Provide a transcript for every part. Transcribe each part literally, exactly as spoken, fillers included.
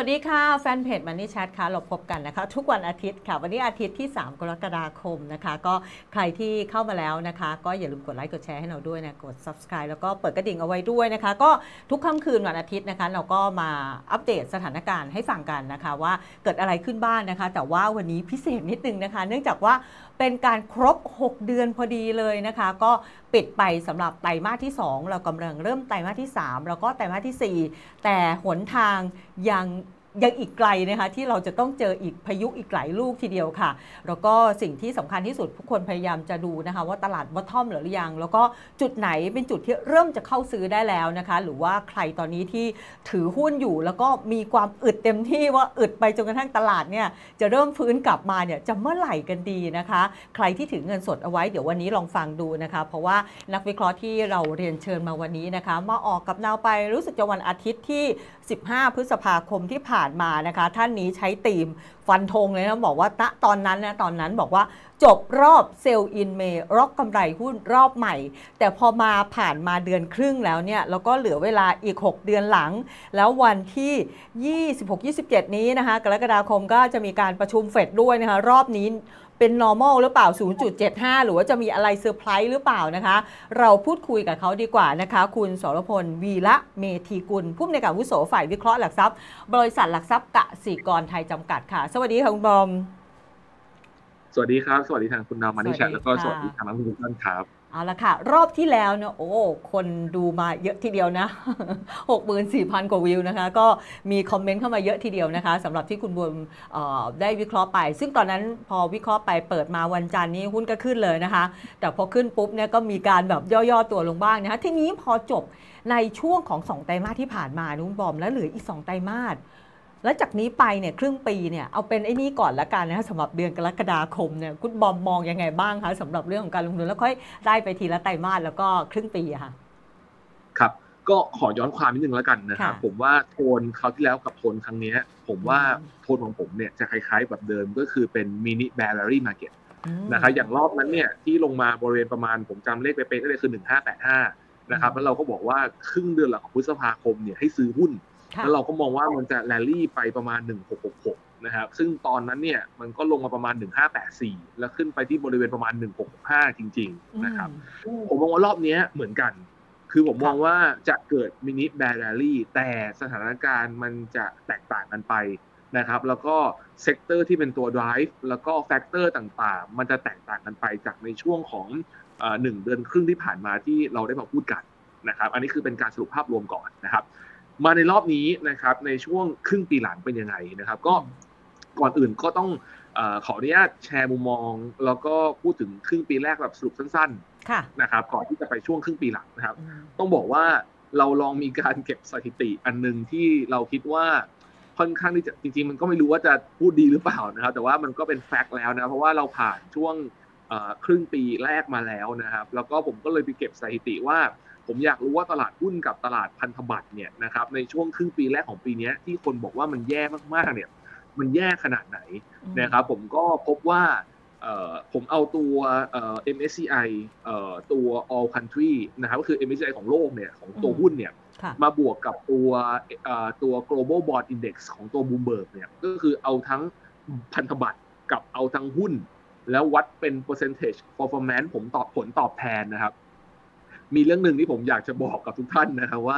วัสดีค่ะแฟนเพจ Money Chat ค่ะเราพบกันนะคะทุกวันอาทิตย์ค่ะวันนี้อาทิตย์ที่สามกรกฎาคมนะคะก็ใครที่เข้ามาแล้วนะคะก็อย่าลืมกดไลค์กดแชร์ให้เราด้วยนะกด Subscribe แล้วก็เปิดกระดิ่งเอาไว้ด้วยนะคะก็ทุกค่ำคืนวันอาทิตย์นะคะเราก็มาอัปเดตสถานการณ์ให้ฟังกันนะคะว่าเกิดอะไรขึ้นบ้าง น, นะคะแต่ว่าวันนี้พิเศษนิดนึงนะคะเนื่องจากว่าเป็นการครบหกเดือนพอดีเลยนะคะก็ปิดไปสำหรับไตรมาสที่สองเรากำลังเริ่มไตรมาสที่สามแล้วก็ไตรมาสที่สี่แต่หนทางยังยังอีกไกลนะคะที่เราจะต้องเจออีกพายุอีกหลายลูกทีเดียวค่ะแล้วก็สิ่งที่สำคัญที่สุดทุกคนพยายามจะดูนะคะว่าตลาดบอททอมหรือยังแล้วก็จุดไหนเป็นจุดที่เริ่มจะเข้าซื้อได้แล้วนะคะหรือว่าใครตอนนี้ที่ถือหุ้นอยู่แล้วก็มีความอึดเต็มที่ว่าอึดไปจนกระทั่งตลาดเนี่ยจะเริ่มฟื้นกลับมาเนี่ยจะเมื่อไหร่กันดีนะคะใครที่ถือเงินสดเอาไว้เดี๋ยววันนี้ลองฟังดูนะคะเพราะว่านักวิเคราะห์ที่เราเรียนเชิญมาวันนี้นะคะมาออกกับแนวไปรู้สึกจะวันอาทิตย์ที่สิบห้าพฤษภาคมที่ผ่านมานะคะท่านนี้ใช้ธีมฟันธงเลยนะบอกว่าตอนนั้นนะตอนนั้นบอกว่าจบรอบเซลล์อินเมย์รอบกำไรหุ้นรอบใหม่แต่พอมาผ่านมาเดือนครึ่งแล้วเนี่ยแล้วก็เหลือเวลาอีกหกเดือนหลังแล้ววันที่ยี่สิบหก ยี่สิบเจ็ดนี้นะคะกรกฎาคมก็จะมีการประชุมเฟดด้วยนะคะรอบนี้เป็น normal หรือเปล่า ศูนย์จุดเจ็ดห้า หรือว่าจะมีอะไรเซอร์ไพรส์หรือเปล่านะคะเราพูดคุยกับเขาดีกว่านะคะคุณสรพลวีระเมธีกุลผู้อำนวยการอาวุโสฝ่ายวิเคราะห์หลักทรัพย์บริษัทหลักทรัพย์กสิกรไทยจำกัดค่ะสวัสดีค่ะคุณบอมสวัสดีครับสวัสดีทางคุณดาวมานิชัดแล้วก็สวัสดีทางนักลงทุนทุกท่านครับเอาละค่ะรอบที่แล้วเนี่ยโอ้คนดูมาเยอะทีเดียวนะ หกหมื่นสี่พัน กว่าวิวนะคะก็มีคอมเมนต์เข้ามาเยอะทีเดียวนะคะสำหรับที่คุณบุญได้วิเคราะห์ไปซึ่งตอนนั้นพอวิเคราะห์ไปเปิดมาวันจันทร์นี้หุ้นก็ขึ้นเลยนะคะแต่พอขึ้นปุ๊บเนี่ยก็มีการแบบย่อๆตัวลงบ้างนะคะทีนี้พอจบในช่วงของสองไตรมาสที่ผ่านมาคุณบอมแล้วเหลืออีกสองไตรมาสแล้วจากนี้ไปเนี่ยครึ่งปีเนี่ยเอาเป็นไอ้นี่ก่อนละกันนะคะสำหรับเดือนกรกฎาคมเนี่ยคุณบอมมองยังไงบ้างคะสำหรับเรื่องของการลงทุนแล้วค่อยได้ไปทีละไตรมาสแล้วก็ครึ่งปีอะค่ะครับก็ขอย้อนความนิดนึงแล้วกันนะครับผมว่าโทนคราวที่แล้วกับโทนครั้งนี้ผมว่าโทนของผมเนี่ยจะคล้ายๆแบบเดิมก็คือเป็นมินิแบลลี่มาร์เก็ตนะครับอย่างรอบนั้นเนี่ยที่ลงมาบริเวณประมาณผมจำเลขไปเป็นก็เลยคือหนึ่งพันห้าร้อยแปดสิบห้านะครับแล้วเราก็บอกว่าครึ่งเดือนหลังของพฤษภาคมเนี่ยให้ซื้อหุ้นแล้วเราก็มองว่ามันจะแรลลี่ไปประมาณหนึ่งพันหกร้อยหกสิบหกนะครับซึ่งตอนนั้นเนี่ยมันก็ลงมาประมาณหนึ่งพันห้าร้อยแปดสิบสี่แล้วขึ้นไปที่บริเวณประมาณหนึ่งพันหกร้อยหกสิบห้าจริงๆนะครับผมมองว่ารอบนี้เหมือนกันคือผมมองว่าจะเกิดมินิแบร์แรลลี่แต่สถานการณ์มันจะแตกต่างกันไปนะครับแล้วก็เซกเตอร์ที่เป็นตัว drive แล้วก็แฟกเตอร์ต่างๆมันจะแตกต่างกันไปจากในช่วงของหนึ่งเดือนครึ่งที่ผ่านมาที่เราได้มาพูดกันนะครับอันนี้คือเป็นการสรุปภาพรวมก่อนนะครับมาในรอบนี้นะครับในช่วงครึ่งปีหลังเป็นยังไงนะครับก็ก่อนอื่นก็ต้องเอ่อขออนุญาตแชร์มุมมองแล้วก็พูดถึงครึ่งปีแรกแบบสรุปสั้นๆนะครับก่อนที่จะไปช่วงครึ่งปีหลังนะครับต้องบอกว่าเราลองมีการเก็บสถิติอันนึงที่เราคิดว่าค่อนข้างที่จะจริงๆมันก็ไม่รู้ว่าจะพูดดีหรือเปล่านะครับแต่ว่ามันก็เป็นแฟกต์แล้วนะเพราะว่าเราผ่านช่วงครึ่งปีแรกมาแล้วนะครับแล้วก็ผมก็เลยไปเก็บสถิติว่าผมอยากรู้ว่าตลาดหุ้นกับตลาดพันธบัตรเนี่ยนะครับในช่วงครึ่งปีแรกของปีนี้ที่คนบอกว่ามันแย่มากๆเนี่ยมันแย่ขนาดไหนนะครับผมก็พบว่าผมเอาตัว เอ็ม เอส ซี ไอ ตัว all country นะครับก็คือ เอ็ม เอส ซี ไอ ของโลกเนี่ยของตัวหุ้นเนี่ยมาบวกกับตัวตัว global bond index ของตัว Bloomberg เนี่ยก็คือเอาทั้งพันธบัตรกับเอาทั้งหุ้นแล้ววัดเป็น percentage performance ผมตอบผลตอบแทนนะครับมีเรื่องหนึ่งที่ผมอยากจะบอกกับทุกท่านนะครับว่า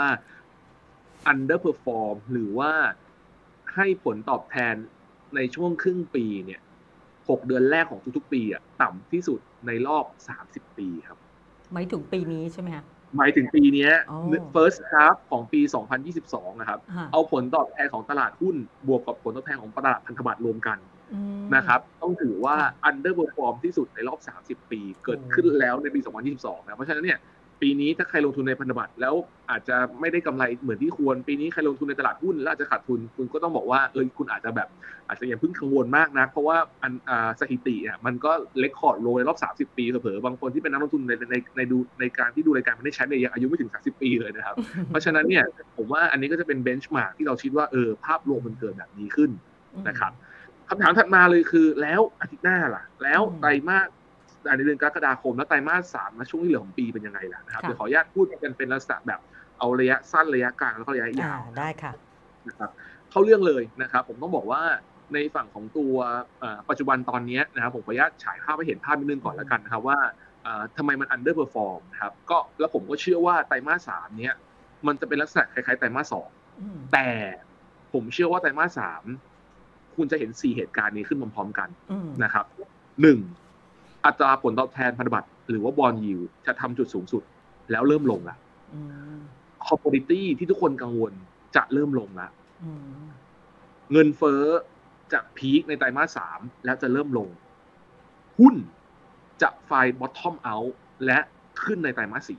underperform หรือว่าให้ผลตอบแทนในช่วงครึ่งปีเนี่ยหกเดือนแรกของทุกๆปีอ่ะต่ำที่สุดในรอบสามสิบปีครับหมายถึงปีนี้ใช่ไหมคะหมายถึงปีนี้ first half ของปีสองพันยี่สิบสองนะครับเอาผลตอบแทนของตลาดหุ้นบวกกับผลตอบแทนของตลาดพันธบัตรรวมกันนะครับต้องถือว่า underperform ที่สุดในรอบสามสิบปีเกิดขึ้นแล้วในปีสองพันยี่สิบสองนะเพราะฉะนั้นเนี่ยปีนี้ถ้าใครลงทุนในพันธบัตรแล้วอาจจะไม่ได้กำไรเหมือนที่ควรปีนี้ใครลงทุนในตลาดหุ้นแล้วอาจจะขาดทุนคุณก็ต้องบอกว่าเออคุณอาจจะแบบอาจจะอย่าเพิ่งกังวลมากนะเพราะว่าอันอ่าสถิติอ่ะมันก็เรคคอร์ดโลในรอบสามสิบปีเผลอๆบางคนที่เป็นนักลงทุนในในในดูในการที่ดูรายการมันได้ใช้เนี่ยยังอายุไม่ถึงสามสิบปีเลยนะครับเพราะฉะนั้นเนี่ยผมว่าอันนี้ก็จะเป็นเบนช์มาร์กที่เราคิดว่าเออภาพรวมมันเกิดแบบนี้ขึ้นนะครับคำถามถัดมาเลยคือแล้วอาทิตย์หน้าล่ะแล้วไตรมาสในเดือนกรกฎาคมและไตรมาสสามนะช่วงที่เหลือของปีเป็นยังไงล่ะนะครับเดี๋ยวขออนุญาตพูดกันเป็นลักษณะแบบเอาระยะสั้นระยะกลางแล้วก็ระยะยาวได้ค่ะนะครับเข้าเรื่องเลยนะครับผมต้องบอกว่าในฝั่งของตัวปัจจุบันตอนนี้นะครับผมขออนุญาตฉายภาพให้เห็นภาพนิดนึงก่อนแล้วกันนะครับว่าทำไมมัน underperform นะครับก็แล้วผมก็เชื่อว่าไตรมาสสามเนี้ยมันจะเป็นลักษณะคล้ายๆไตรมาสสองแต่ผมเชื่อว่าไตรมาสสามคุณจะเห็นสี่เหตุการณ์นี้ขึ้นพร้อมๆกันนะครับหนึ่งอัตราผลตอบแทนพันธบัตรหรือว่าบอนด์ยิลด์จะทำจุดสูงสุดแล้วเริ่มลงละคอมโมดิตี้ที่ทุกคนกังวลจะเริ่มลงละเงินเฟ้อจะพีคในไตรมาสสามแล้วจะเริ่มลงหุ้นจะไฟบอททอมเอาท์และขึ้นในไตรมาสสี่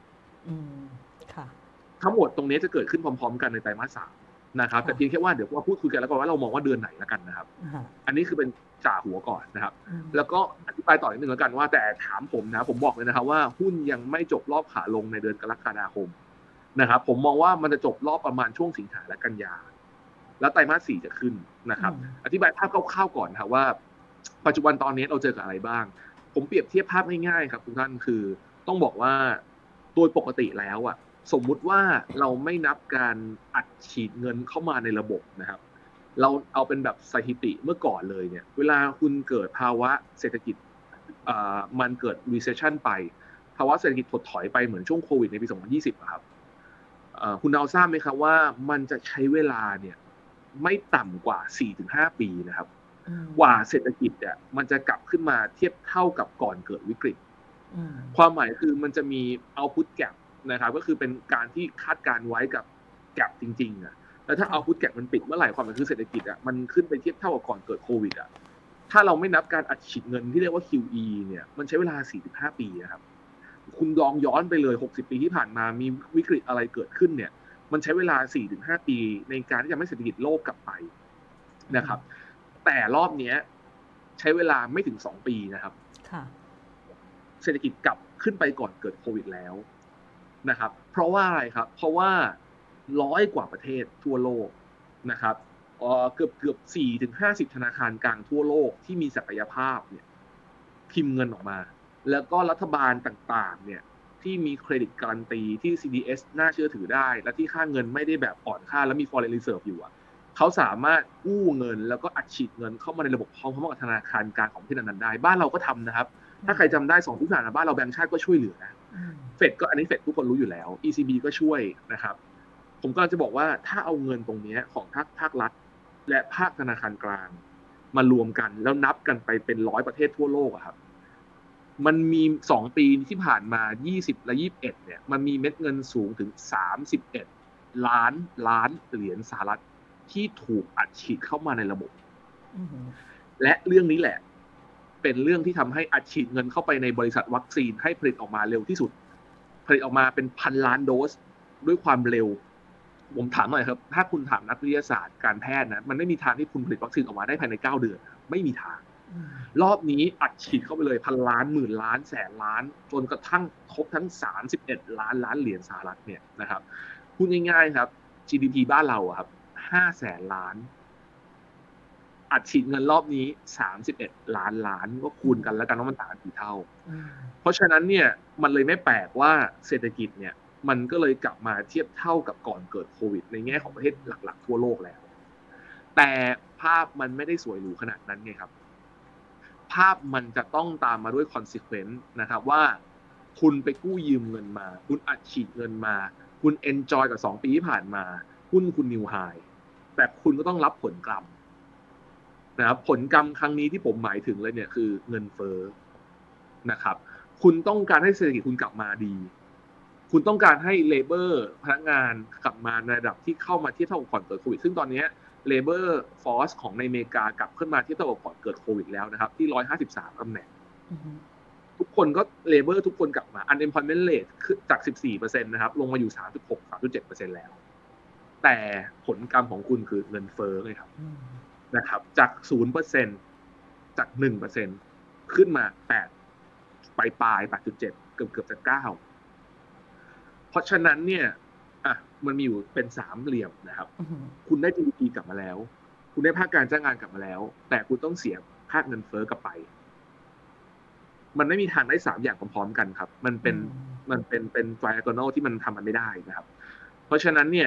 ทั้งหมดตรงนี้จะเกิดขึ้นพร้อมๆกันในไตรมาสสามนะครับแต่เพียงแค่ว่าเดี๋ยวว่าพูดคุยกันแล้วก็ว่าเรามองว่าเดือนไหนแล้วกันนะครับอันนี้คือเป็นจ่าหัวก่อนนะครับแล้วก็อธิบายต่อนิดนึงแล้วกันว่าแต่ถามผมนะผมบอกเลยนะครับว่าหุ้นยังไม่จบรอบขาลงในเดือนกรกฎาคมนะครับผมมองว่ามันจะจบรอบประมาณช่วงสิงหาและกันยาแล้วไตรมาสสี่จะขึ้นนะครับอธิบายภาพคร่าวๆก่อนครับว่าปัจจุบันตอนนี้เราเจอกับอะไรบ้างผมเปรียบเทียบภาพง่ายๆครับทุกท่านคือต้องบอกว่าโดยปกติแล้วอ่ะสมมุติว่าเราไม่นับการอัดฉีดเงินเข้ามาในระบบนะครับเราเอาเป็นแบบสถิติเมื่อก่อนเลยเนี่ยเวลาคุณเกิดภาวะเศรษฐกิจอ่ามันเกิด recession ไปภาวะเศรษฐกิจถดถอยไปเหมือนช่วงโควิดในปีสองพันยี่สิบครับคุณดาวทราบไหมครับว่ามันจะใช้เวลาเนี่ยไม่ต่ำกว่า สี่ถึงห้า ปีนะครับกว่าเศรษฐกิจเนี่ยมันจะกลับขึ้นมาเทียบเท่ากับก่อนเกิดวิกฤตความหมายคือมันจะมี output gap นะครับก็คือเป็นการที่คาดการไว้กับ gap จริงๆอ่ะแล้วถ้า output gap มันปิดเมื่อไหร่ความหมายคือเศรษฐกิจอ่ะมันขึ้นไปเทียบเท่ากับก่อนเกิดโควิดอ่ะถ้าเราไม่นับการอัดฉีดเงินที่เรียกว่า คิว อี เนี่ยมันใช้เวลา สี่ถึงห้า ปีนะครับคุณลองย้อนไปเลยหกสิบปีที่ผ่านมามีวิกฤตอะไรเกิดขึ้นเนี่ยมันใช้เวลา สี่ถึงห้า ปีในการที่จะให้เศรษฐกิจโลกกลับไปนะครับแต่รอบนี้ใช้เวลาไม่ถึงสองปีนะครับเศรษฐกิจกลับขึ้นไปก่อนเกิดโควิดแล้วนะครับเพราะว่าอะไรครับเพราะว่าร้อยกว่าประเทศทั่วโลกนะครับเอ่อเกือบเกือบสี่ถึงห้าสิบธนาคารกลางทั่วโลกที่มีศักยภาพเนี่ยพิมพ์เงินออกมาแล้วก็รัฐบาลต่างๆเนี่ยที่มีเครดิตการันตีที่ ซี ดี เอส น่าเชื่อถือได้และที่ค่าเงินไม่ได้แบบอ่อนค่าแล้วมี foreign reserve อยู่อ่ะเขาสามารถกู้เงินแล้วก็อัดฉีดเงินเข้ามาในระบบพร้อมๆกับธนาคารกลางของประเทศนั้นๆได้บ้านเราก็ทำนะครับถ้าใครจำได้สองปีผ่านมาบ้านเราแบงก์ชาติก็ช่วยเหลือนะเฟดก็อันนี้เฟดทุกคนรู้อยู่แล้ว อี ซี บี ก็ช่วยนะครับผมก็จะบอกว่าถ้าเอาเงินตรงนี้ของภาคภาครัฐและภาคธนาคารกลางมารวมกันแล้วนับกันไปเป็นร้อยประเทศทั่วโลกอะครับมันมีสองปีที่ผ่านมายี่สิบและยี่สิบเอ็ดเนี่ยมันมีเม็ดเงินสูงถึงสามสิบเอ็ดล้านล้านเหรียญสหรัฐที่ถูกอัดฉีดเข้ามาในระบบและเรื่องนี้แหละเป็นเรื่องที่ทำให้อัดฉีดเงินเข้าไปในบริษัทวัคซีนให้ผลิตออกมาเร็วที่สุดผลิตออกมาเป็นพันล้านโดสด้วยความเร็วผมถามหน่อยครับถ้าคุณถามนักวิทยาศาสตร์การแพทย์นะมันไม่มีทางที่คุณผลิตวัคซีนออกมาได้ภายในเก้าเดือนไม่มีทางรอบนี้อัดฉีดเข้าไปเลยพันล้านหมื่นล้านแสนล้านจนกระทั่งครบทั้งสามสิบเอ็ดล้านล้านเหรียญสหรัฐเนี่ยนะครับพูดง่ายๆครับ จี ดี พี บ้านเราครับห้าแสนล้านอัดฉีดเงินรอบนี้สามสิบเอ็ดล้านล้านก็คูณกันแล้วกันว่ามันต่างกันกี่เท่าเพราะฉะนั้นเนี่ยมันเลยไม่แปลกว่าเศรษฐกิจเนี่ยมันก็เลยกลับมาเทียบเท่ากับก่อนเกิดโควิดในแง่ของประเทศหลักๆทั่วโลกแล้วแต่ภาพมันไม่ได้สวยหรูขนาดนั้นไงครับภาพมันจะต้องตามมาด้วย consequence นะครับว่าคุณไปกู้ยืมเงินมาคุณอัดฉีดเงินมาคุณ enjoy กับสองปีที่ผ่านมาหุ้นคุณ new high แต่คุณก็ต้องรับผลกรรมนะครับผลกรรมครั้งนี้ที่ผมหมายถึงเลยเนี่ยคือเงินเฟ้อนะครับคุณต้องการให้เศรษฐกิจคุณกลับมาดีคุณต้องการให้ labor พนักงานกลับมาในระดับที่เข้ามาเทียบเท่ากับก่อนเกิดโควิดซึ่งตอนนี้ labor force ของในอเมริกากลับขึ้นมาเทียบเท่ากับก่อนเกิดโควิดแล้วนะครับที่หนึ่งร้อยห้าสิบสามตำแหน่งทุกคนก็ labor ทุกคนกลับมา unemployment rate ขึ้นจาก สิบสี่เปอร์เซ็นต์ นะครับลงมาอยู่ สามจุดหก สามจุดเจ็ดเปอร์เซ็นต์ แล้วแต่ผลกรรมของคุณคือเงินเฟ้อเลยครับนะครับจาก ศูนย์เปอร์เซ็นต์ จาก หนึ่งเปอร์เซ็นต์ ขึ้นมาแปดปลายๆ แปดจุดเจ็ด เกือบๆจะเก้าเพราะฉะนั้นเนี่ยอ่ะมันมีอยู่เป็นสามเหลี่ยมนะครับคุณได้ จี ดี พี กลับมาแล้วคุณได้ภาคการจ้างงานกลับมาแล้วแต่คุณต้องเสียภาคเงินเฟ้อกลับไปมันไม่มีทางได้สามอย่างพร้อมๆกันครับมันเป็นมันเป็นเป็น triangle ที่มันทำมันไม่ได้นะครับเพราะฉะนั้นเนี่ย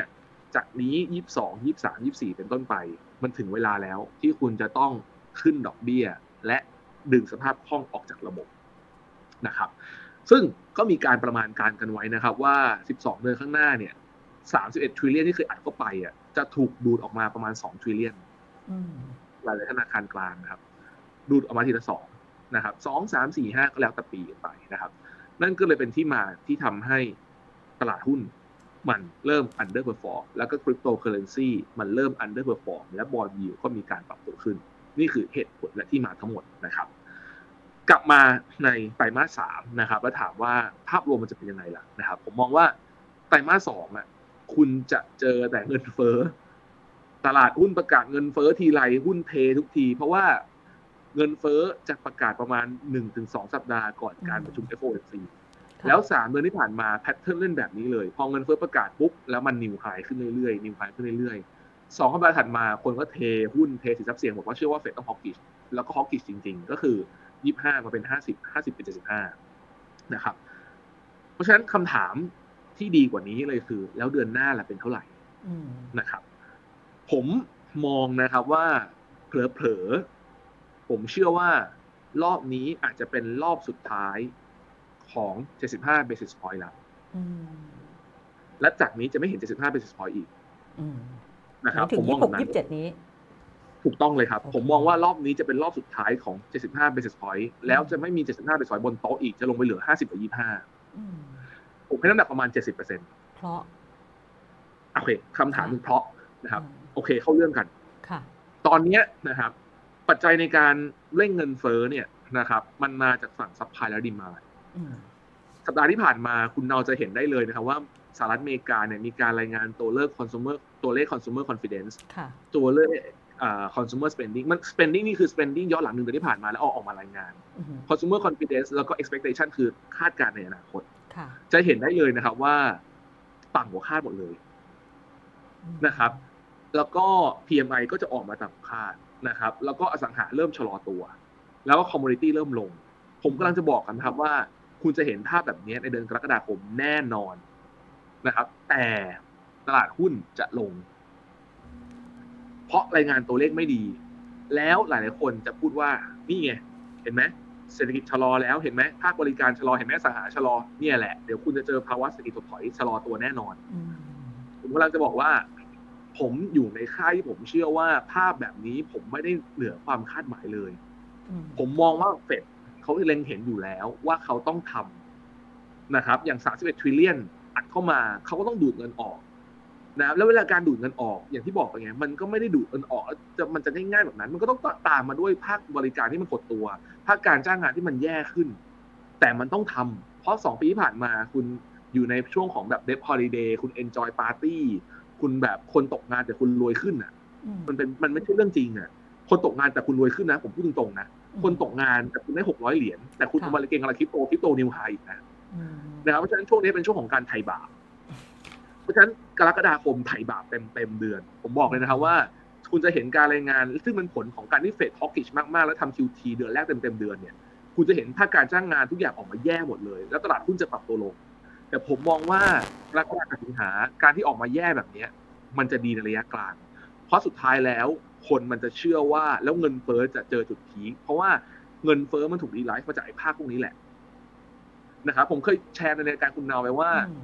จากนี้ยี่สิบสอง ยี่สิบสาม ยี่สิบสี่เป็นต้นไปมันถึงเวลาแล้วที่คุณจะต้องขึ้นดอกเบี้ยและดึงสภาพคล่องออกจากระบบนะครับซึ่งก็มีการประมาณการกันไว้นะครับว่าสิบสองเดือนข้างหน้าเนี่ยสามสิบเอ็ด trillion ที่เคยอัดเข้าไปอ่ะจะถูกดูดออกมาประมาณสอง trillion หลายๆธนาคารกลางนะครับดูดออกมาทีละสองนะครับสอง สาม สี่ ห้าก็แล้วแต่ปีไปนะครับนั่นก็เลยเป็นที่มาที่ทำให้ตลาดหุ้นมันเริ่ม underperform แล้วก็ cryptocurrency มันเริ่ม underperform และ bond yield ก็มีการปรับตัวขึ้นนี่คือเหตุผลและที่มาทั้งหมดนะครับกลับมาในไตรมาสสามนะครับแล้วถามว่าภาพรวมมันจะเป็นยังไงล่ะนะครับผมมองว่าไตรมาสสองอ่ะคุณจะเจอแต่เงินเฟ้อตลาดหุ้นประกาศเงินเฟ้อทีไรหุ้นเททุกทีเพราะว่าเงินเฟ้อจะประกาศประมาณ หนึ่งถึงสอง สัปดาห์ก่อนการประชุม เอฟ โอ เอ็ม ซี แล้วสามเดือนที่ผ่านมาแพทเทิร์นเล่นแบบนี้เลยพอเงินเฟ้อประกาศปุ๊บแล้วมันนิวไฮขึ้นเรื่อยๆนิวไฮขึ้นเรื่อยๆสองสัปดาห์ถัดมาคนก็เทหุ้นเทสินทรัพย์เสี่ยงบอกว่าเชื่อว่าเฟดต้องฮอกกิชแล้วก็ฮอกกิชจริงๆก็คือยี่สิบห้ามาเป็นห้าสิบ ห้าสิบเป็นเจ็ดสิบห้านะครับเพราะฉะนั้นคำถามที่ดีกว่านี้เลยคือแล้วเดือนหน้าล่ะเป็นเท่าไหร่นะครับผมมองนะครับว่าเผลอๆผมเชื่อว่ารอบนี้อาจจะเป็นรอบสุดท้ายของเจ็ดสิบห้า basis point แล้วและจากนี้จะไม่เห็นเจ็ดสิบห้า basis point อีกนะครับผมมองแบบนั้นยี่สิบเจ็ดนี้ถูกต้องเลยครับผมมองว่ารอบนี้จะเป็นรอบสุดท้ายของเจ็ดสิบห้า basis point แล้วจะไม่มีเจ็ดสิบห้า basis point บนโต๊ะอีกจะลงไปเหลือห้าสิบกับยี่สิบห้าผมให้น้ำหนักประมาณ เจ็ดสิบเปอร์เซ็นต์เพราะโอเคคำถามคือเพราะนะครับโอเคเข้าเรื่องกันตอนนี้นะครับปัจจัยในการเร่งเงินเฟ้อเนี่ยนะครับมันมาจากฝั่งซัพพลายและดีมานด์สัปดาห์ที่ผ่านมาคุณเนาจะเห็นได้เลยนะครับว่าสหรัฐอเมริกาเนี่ยมีการรายงานตัวเลข consumer ตัวเลข consumer confidence ตัวเลขconsumer spending มัน spending นี่คือ spending ย้อนหลังหนึ่งเดือนที่ผ่านมาแล้วออกออกมารายงาน consumer confidence แล้วก็ expectation คือคาดการณ์ในอนาคตจะเห็นได้เลยนะครับว่าต่ำกว่าคาดหมดเลยนะครับแล้วก็ พี เอ็ม ไอ ก็จะออกมาต่ำกว่าคาดนะครับแล้วก็อสังหาเริ่มชะลอตัวแล้วก็ commodity เริ่มลงผมกำลังจะบอกกันนะครับว่าคุณจะเห็นภาพแบบนี้ในเดือนกรกฎาคมแน่นอนนะครับแต่ตลาดหุ้นจะลงเพราะรายงานตัวเลขไม่ดีแล้วหลายๆคนจะพูดว่านี่ไงเห็นไหมเศรษฐกิจชะลอแล้วเห็นไหมภาคบริการชะลอเห็นไหมอสังหาชะลอเนี่ยแหละเดี๋ยวคุณจะเจอภาวะเศรษฐกิจถดถอยชะลอตัวแน่นอนผมกำลังจะบอกว่าผมอยู่ในค่ายที่ผมเชื่อว่าภาพแบบนี้ผมไม่ได้เหนือความคาดหมายเลยผมมองว่าเฟดเขาเล็งเห็นอยู่แล้วว่าเขาต้องทำนะครับอย่างสามสิบเอ็ด trillion อัดเข้ามาเขาก็ต้องดูดเงินออกนะแล้วเวลาการดูดเงินออกอย่างที่บอกไปไงมันก็ไม่ได้ดูดเงินออกจะมันจะง่ายๆแบบนั้นมันก็ต้องตามมาด้วยภาคบริการที่มันหดตัวภาคการจ้างงานที่มันแย่ขึ้นแต่มันต้องทำเพราะสองปีที่ผ่านมาคุณอยู่ในช่วงของแบบ debt holiday คุณ enjoy party คุณแบบคนตกงานแต่คุณรวยขึ้นอ่ะมันเป็นมันไม่ใช่เรื่องจริงอ่ะคนตกงานแต่คุณรวยขึ้นนะผมพูดตรงๆนะคนตกงานแต่คุณได้หกร้อยเหรียญแต่คุณเอามาเก็งอะไรคริปโตคริปโตนิวไฮอีกนะนะครับเพราะฉะนั้นช่วงนี้เป็นช่วงของการไถ่บาปเพราะฉะนั้นกรกฎาคมไถ่บาปเต็มเต็มเดือนผมบอกเลยนะครับว่าคุณจะเห็นการรายงานซึ่งเป็นผลของการที่เฟดฮอกกิชมากๆแล้วทำ คิว ที เดือนแรกเต็มเต็มเดือนเนี่ยคุณจะเห็นภาคการจ้างงานทุกอย่างออกมาแย่หมดเลยแล้วตลาดหุ้นจะปรับตัวลงแต่ผมมองว่ากรกฎาคมสิงหาการที่ออกมาแย่แบบนี้มันจะดีในระยะกลางเพราะสุดท้ายแล้วคนมันจะเชื่อว่าแล้วเงินเฟ้อจะเจอจุดพีคเพราะว่าเงินเฟ้อมันถูกรีไลฟ์มาจากไอ้ภาคพวกนี้แหละนะครับผมเคยแชร์ในรายการคุณนาวไปว่า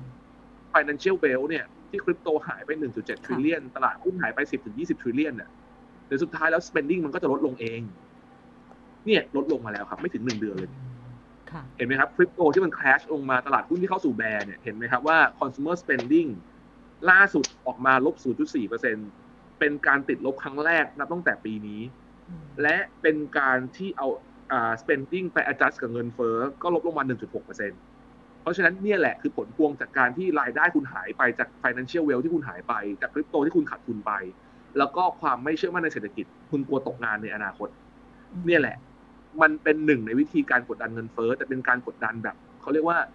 financial wealth เนี่ยที่คริปโตหายไป หนึ่งจุดเจ็ด trillion ตลาดหุ้นหายไป สิบถึงยี่สิบ trillion เนี่ยเดี๋ยวสุดท้ายแล้ว spending มันก็จะลดลงเองเนี่ยลดลงมาแล้วครับไม่ถึงหนึ่งเดือนเลยเห็นไหมครับคริปโตที่มัน crash ลงมาตลาดหุ้นที่เข้าสู่แบร์เนี่ยเห็นไหมครับว่า consumer spending ล่าสุดออกมาลบ ศูนย์จุดสี่เปอร์เซ็นต์ เป็นการติดลบครั้งแรกนับตั้งแต่ปีนี้และเป็นการที่เอาอ่า spending ไป adjust กับเงินเฟ้อก็ลบลงมา หนึ่งจุดหกเปอร์เซ็นต์ เพราะฉะนั้นเนี่ยแหละคือผลพวงจากการที่รายได้คุณหายไปจาก financial wealth ที่คุณหายไปจากคริปโตที่คุณขาดทุนไปแล้วก็ความไม่เชื่อมั่นในเศรษฐกิจคุณกลัวตกงานในอนาคตเนี่ยแหละมันเป็นหนึ่งในวิธีการกดดันเงินเฟ้อแต่เป็นการกดดันแบบเขาเรียกว่า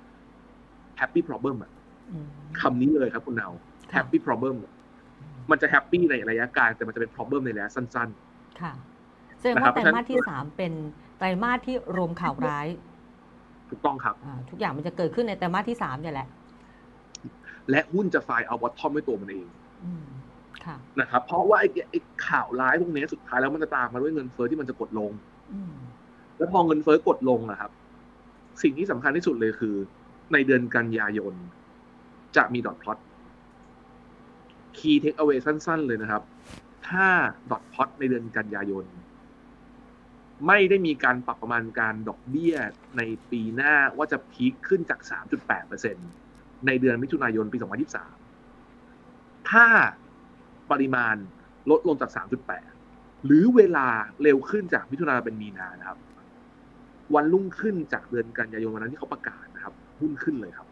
happy problem อ่ะคำนี้เลยครับคุณนาว happy problem มันจะแฮปปี้ในระยะกลางแต่มันจะเป็น problem ในระยะสั้นๆค่ะแสดงว่าไตรมาสที่สามเป็นไตรมาสที่รวมข่าวร้ายถูกต้องครับทุกอย่างมันจะเกิดขึ้นในไตรมาสที่สามเนี่ยแหละและหุ้นจะไฟล์เอาบอททอมด้วยตัวมันเองนะครับเพราะว่าไอ้ไอ้ข่าวร้ายพวกนี้สุดท้ายแล้วมันจะตามมาด้วยเงินเฟ้อที่มันจะกดลงแล้วพอเงินเฟ้อกดลงนะครับสิ่งที่สำคัญที่สุดเลยคือในเดือนกันยายนจะมีดอทพลอตคีย์เทคเอาไว้สั้นๆเลยนะครับถ้าดอทพลอตในเดือนกันยายนไม่ได้มีการปรับประมาณการดอกเบี้ยในปีหน้าว่าจะพีคขึ้นจาก สามจุดแปดเปอร์เซ็นต์ ในเดือนมิถุนายนปีสองพันยี่สิบสามถ้าปริมาณลดลงจาก สามจุดแปด หรือเวลาเร็วขึ้นจากมิถุนายนเป็นมีนานะครับวันรุ่งขึ้นจากเดือนกันยายนวันนั้นที่เขาประกาศนะครับหุ้นขึ้นเลยครับ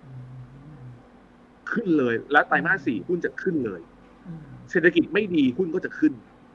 ขึ้นเลยและไตรมาสสี่หุ้นจะขึ้นเลยเศรษฐกิจไม่ดีหุ้นก็จะขึ้น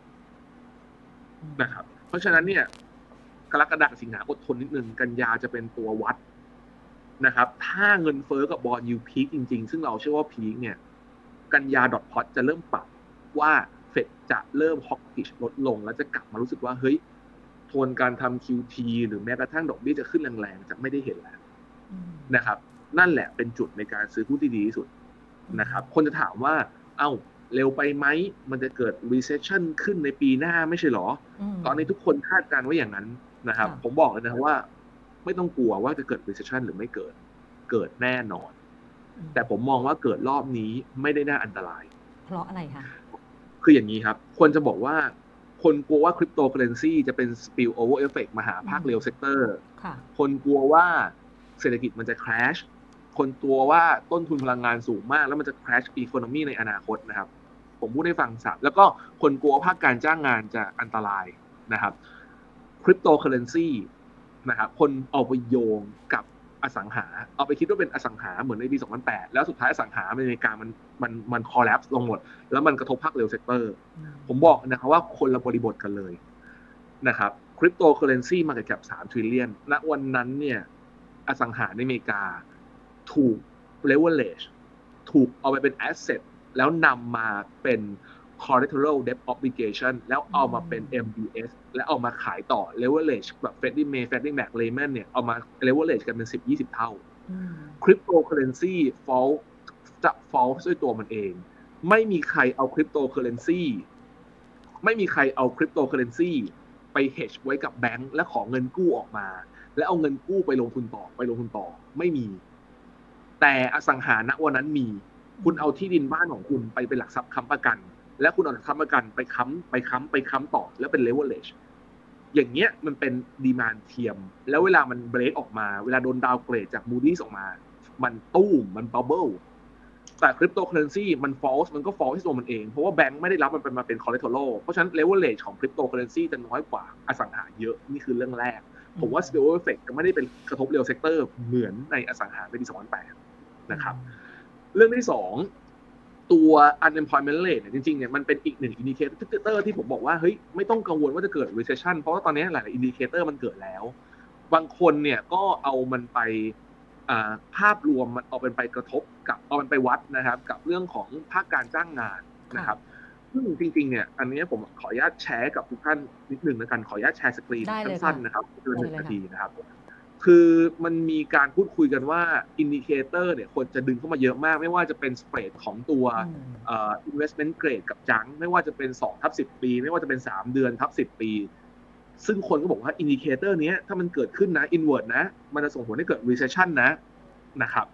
นะครับเพราะฉะนั้นเนี่ยกรกฎาคมสิงหาอดทนนิดนึงกันยาจะเป็นตัววัดนะครับถ้าเงินเฟ้อกับบอนด์ยิลด์พีคจริงๆซึ่งเราเชื่อว่าพีคเนี่ยกันยาดอทพลอตจะเริ่มปรับว่าเฟดจะเริ่มฮอกกิชลดลงแล้วจะกลับมารู้สึกว่าเฮ้ยโทนการทำ คิว ที หรือแม้กระทั่งดอกเบี้ยจะขึ้นแรงๆจะไม่ได้เห็นแล้วนะครับนั่นแหละเป็นจุดในการซื้อหุ้นที่ดีที่สุดนะครับคนจะถามว่าเอ้าเร็วไปไหมมันจะเกิด recession ขึ้นในปีหน้าไม่ใช่หรอตอนนี้ทุกคนคาดการณ์ว่าอย่างนั้นนะครับผมบอกเลยนะว่าไม่ต้องกลัวว่าจะเกิด recession หรือไม่เกิดเกิดแน่นอนแต่ผมมองว่าเกิดรอบนี้ไม่ได้น่าอันตรายเพราะอะไรคะคืออย่างนี้ครับคนจะบอกว่าคนกลัวว่าคริปโตเคอเรนซีจะเป็น spill over effect มาหาภาคเรียลเซกเตอร์คนกลัวว่าเศรษฐกิจมันจะ crash คนกลัวว่าต้นทุนพลังงานสูงมากแล้วมันจะ crash economy ในอนาคตนะครับผมพูดให้ฟังสับแล้วก็คนกลัวภาคการจ้างงานจะอันตรายนะครับคริปโตเคอเรนซีนะครับคนเอาไปโยงกับอสังหาเอาไปคิดว่าเป็นอสังหาเหมือนในปีสองพันแปดแล้วสุดท้ายอสังหาในอเมริกามันมันมัน collapse ลงหมดแล้วมันกระทบภาคเรียลเซกเตอร์ผมบอกนะครับว่าคนละบริบทกันเลยนะครับคริปโตเคอเรนซีมาร์เก็ตแคปสาม trillion ณวันนั้นเนี่ยอสังหาในอเมริกาถูก leverage ถูกเอาไปเป็น asset แล้วนำมาเป็น collateral debt obligation แล้วเอามาเป็น เอ็ม บี เอส แล้วเอามาขายต่อ leverage แบบ Freddie Mac Freddie Mac Lehman เนี่ยเอามา leverage กันเป็น สิบถึงยี่สิบ เท่า cryptocurrency fall จะ fall ด้วยตัวมันเองไม่มีใครเอา cryptocurrency ไม่มีใครเอา cryptocurrency ไป hedge ไว้กับแบงก์และขอเงินกู้ออกมาแล้วเอาเงินกู้ไปลงทุนต่อไปลงทุนต่อไม่มีแต่อสังหาณวันนั้นมีคุณเอาที่ดินบ้านของคุณไปเป็นหลักทรัพย์ค้ำประกันและคุณเอาหลักทรัพย์ประกันไปค้ำไปค้ำไปค้ำต่อแล้วเป็น leverage อย่างเงี้ยมันเป็นดีมานด์เทียมแล้วเวลามันเบรกออกมาเวลาโดนดาวเกรดจาก Moody's ออกมามันตู้มมันบับเบิ้ลแต่คริปโตเคอเรนซีมัน false มันก็ false ที่ตัวมันเองเพราะว่าแบงก์ไม่ได้รับมันเป็นมาเป็น collateral เพราะฉะนั้น leverage ของคริปโตเคอเรนซีจะน้อยกว่าอสังหาเยอะนี่คือเรื่องแรกผมว่า spill over effect จะไม่ได้เป็นกระทบ real sector เหมือนในอสังหาในปีสองพันแปดนะครับเรื่องที่สองตัว unemployment rate เนี่ยจริงๆเนี่ยมันเป็นอีกหนึ่ง indicator ที่ผมบอกว่าเฮ้ยไม่ต้องกังวลว่าจะเกิด recession เพราะว่าตอนนี้หลายๆ indicator มันเกิดแล้วบางคนเนี่ยก็เอามันไปภาพรวมมันเอาเป็นไปกระทบกับเอามันไปวัดนะครับกับเรื่องของภาคการจ้างงานนะครับซึ่งจริงๆเนี่ยอันนี้ผมขออนุญาตแชร์กับทุกท่านนิดนึงแล้วกันขออนุญาตแชร์สกรีนสั้นๆนะครับเกินหนึ่งนาทีนะครับคือมันมีการพูดคุยกันว่าอินดิเคเตอร์เนี่ยควรจะดึงเข้ามาเยอะมากไม่ว่าจะเป็นสเปรดของตัวเอ่อ investment grade กับจังไม่ว่าจะเป็นสองทับสิบปีไม่ว่าจะเป็นสามเดือนทับสิบปีซึ่งคนก็บอกว่าอินดิเคเตอร์นี้ถ้ามันเกิดขึ้นนะ inward นะมันจะส่งผลให้เกิด recession นะนะครับ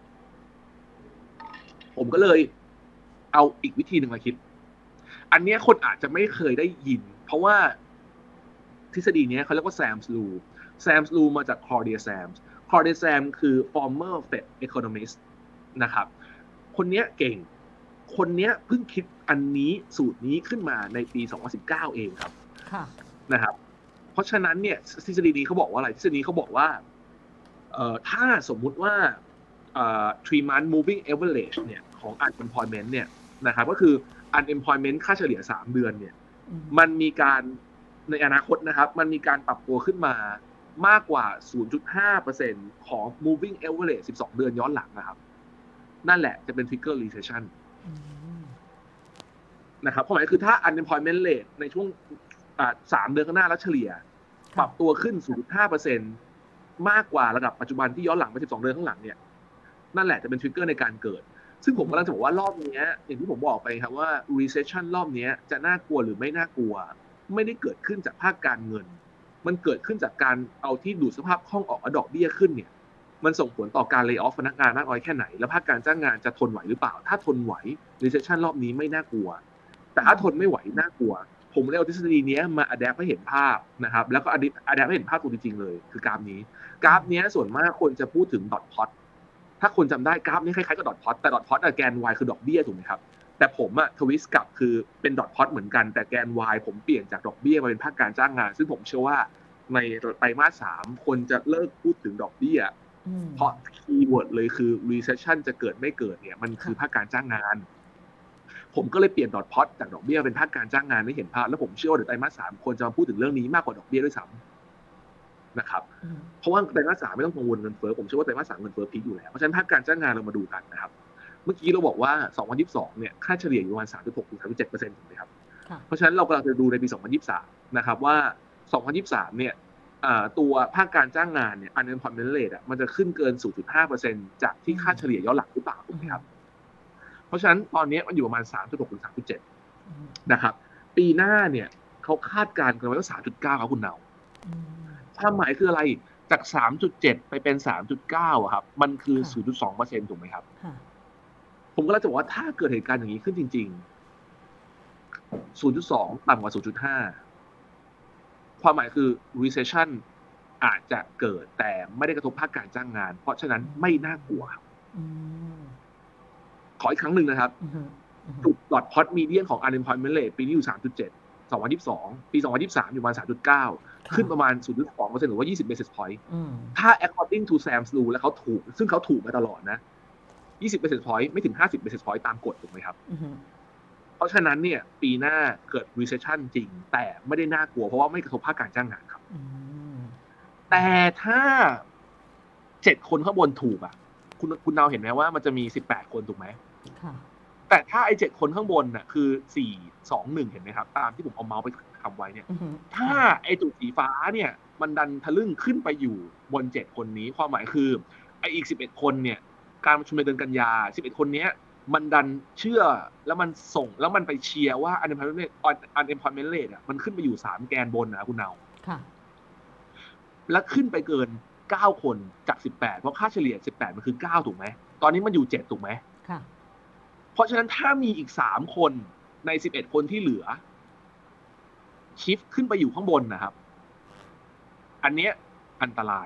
ผมก็เลยเอาอีกวิธีหนึ่งมาคิดอันนี้คนอาจจะไม่เคยได้ยินเพราะว่าทฤษฎีนี้เขาเรียกว่า Sam's Rule Sam's Rule มาจาก Claudia Sams Claudia Sams คือ former Fed economist นะครับคนนี้เก่งคนนี้เพิ่งคิดอันนี้สูตรนี้ขึ้นมาในปีสองพันสิบเก้าเองครับนะครับเพราะฉะนั้นเนี่ยทฤษฎีนี้เขาบอกว่าอะไรทฤษฎีเขาบอกว่าเอ่อถ้าสมมุติว่าเอ่อ three month moving average เนี่ยของ unemployment เนี่ยนะครับก็คือ unemployment ค่าเฉลี่ยสามเดือนเนี่ยมันมีการในอนาคตนะครับมันมีการปรับตัวขึ้นมามากกว่า ศูนย์จุดห้าเปอร์เซ็นต์ ของ moving average สิบสองเดือนย้อนหลังนะครับนั่นแหละจะเป็น trigger recession นะครับความหมายคือถ้า unemployment rate ในช่วงสามเดือนข้างหน้าแล้วเฉลี่ยปรับตัวขึ้น ศูนย์จุดห้าเปอร์เซ็นต์ มากกว่าระดับปัจจุบันที่ย้อนหลังไปสิบสองเดือนข้างหลังเนี่ยนั่นแหละจะเป็น trigger ในการเกิดซึ่งผมกำลังจะบอกว่ารอบนี้อย่างที่ผมบอกไปครับว่า recession รอบนี้จะน่ากลัวหรือไม่น่ากลัวไม่ได้เกิดขึ้นจากภาคการเงินมันเกิดขึ้นจากการเอาที่ดูดสภาพคล่องออกและดอกเบี้ยขึ้นเนี่ยมันส่งผลต่อการ lay off พนักงานมากน้อยแค่ไหนแล้วภาคการจ้างงานจะทนไหวหรือเปล่าถ้าทนไหว recession รอบนี้ไม่น่ากลัวแต่ถ้าทนไม่ไหวน่ากลัวผมเลยเอาทฤษฎีนี้มา adapt ให้เห็นภาพนะครับแล้วก็ adapt ให้เห็นภาพตัวจริงๆเลยคือกราฟนี้กราฟนี้ส่วนมากคนจะพูดถึง dot plot ถ้าคนจำได้กราฟนี้คล้ายๆกับ dot plot แต่ dot plot แกน y คือดอกเบี้ยถูกไหมครับแต่ผมอะทวิสต์กลับคือเป็น dot plot เหมือนกันแต่แกน y ผมเปลี่ยนจากดอกเบี้ยมาเป็นภาคการจ้างงานซึ่งผมเชื่อว่าในไตรมาสสามคนจะเลิกพูดถึงดอกเบี้ยเพราะคีย์เวิร์ดเลยคือ recession จะเกิดไม่เกิดเนี่ยมันคือภาคการจ้างงานผมก็เลยเปลี่ยน dot plot จากดอกเบี้ยเป็นภาคการจ้างงานให้เห็นภาพแล้วผมเชื่อว่าเดี๋ยวไตรมาสสามคนจะมาพูดถึงเรื่องนี้มากกว่าดอกเบี้ยด้วยซ้ำนะครับเพราะว่าไตรมาสสามไม่ต้องกังวลเงินเฟ้อผมเชื่อว่าไตรมาสสามเงินเฟ้อพีคอยู่แล้วเพราะฉะนั้นภาคการจ้างงานเรามาดูกันนะครับเมื่อกี้เราบอกว่าสองพันยี่สิบสองเนี่ยค่าเฉลี่ยอยู่ประมาณ สามจุดหก ถึง สามจุดเจ็ดเปอร์เซ็นต์ ถูกไหมครับเพราะฉะนั้นเรากำลังจะดูในปีสองพันยี่สิบสามนะครับว่าสองพันยี่สิบสามเนี่ยตัวภาคการจ้างงานเนี่ย unemployment rate อ่ะมันจะขึ้นเกิน ศูนย์จุดห้าเปอร์เซ็นต์ จากที่ค่าเฉลี่ยย้อนหลังหรือเปล่าถูกไหมครับเพราะฉะนั้นตอนนี้มันอยู่ประมาณ สามจุดหก ถึง สามจุดเจ็ด นะครับปีหน้าเนี่ยเขาคาดการณ์กันไว้ว่า สามจุดเก้า ครับคุณเนาความหมายคืออะไรจาก สามจุดเจ็ด ไปเป็น สามจุดเก้า อ่ะครับมันคือ ศูนย์จุดสองเปอร์เซ็นต์ ถูกไหมครับผมก็เลยจะบอกว่าถ้าเกิดเหตุการณ์อย่างนี้ขึ้นจริงๆ ศูนย์จุดสอง ต่ำกว่า ศูนย์จุดห้า ความหมายคือ recession อาจจะเกิดแต่ไม่ได้กระทบภาคการจ้างงานเพราะฉะนั้นไม่น่ากลัวขออีกครั้งหนึ่งนะครับจุด dot plot median ของ unemployment rate ปีนี้อยู่ สามจุดเจ็ด สองพันยี่สิบสองปีสองพันยี่สิบสามอยู่ประมาณ สามจุดเก้า ขึ้นประมาณ ศูนย์จุดสองเปอร์เซ็นต์ หรือว่ายี่สิบ basis point ถ้า according to Sam's rule แล้วเขาถูกซึ่งเขาถูกมาตลอดนะยี่สิบ basis point ไม่ถึงห้าสิบ basis point ตามกฎถูกไหมครับเพราะฉะนั้นเนี่ยปีหน้าเกิด recession จริงแต่ไม่ได้น่ากลัวเพราะว่าไม่กระทบภาคการจ้างงานครับแต่ถ้าเจ็ดคนข้างบนถูกอ่ะคุณคุณนาวเห็นไหมว่ามันจะมีสิบแปดคนถูกไหมแต่ถ้าไอ้เจ็ดคนข้างบนน่ะคือสี่ สอง หนึ่งเห็นไหมครับตามที่ผมเอาเมาส์ไปทำไว้เนี่ยถ้าไอ้จุดสีฟ้าเนี่ยมันดันทะลึ่งขึ้นไปอยู่บนเจ็ดคนนี้ความหมายคือไอ้อีกสิบเอ็ดคนเนี่ยการประชุมในเดือนกันยาสิบเอ็ดคนเนี้ยมันดันเชื่อแล้วมันส่งแล้วมันไปเชียร์ว่า unemployment rate unemployment rate อ่ะมันขึ้นไปอยู่สามแกนบนนะคุณนาวค่ะแล้วขึ้นไปเกินเก้าคนจากสิบแปดเพราะค่าเฉลี่ยสิบแปดมันคือเก้าถูกไหมตอนนี้มันอยู่เจ็ดถูกไหมค่ะเพราะฉะนั้นถ้ามีอีกสามคนในสิบเอ็ดคนที่เหลือชิฟต์ขึ้นไปอยู่ข้างบนนะครับอันเนี้ยอันตราย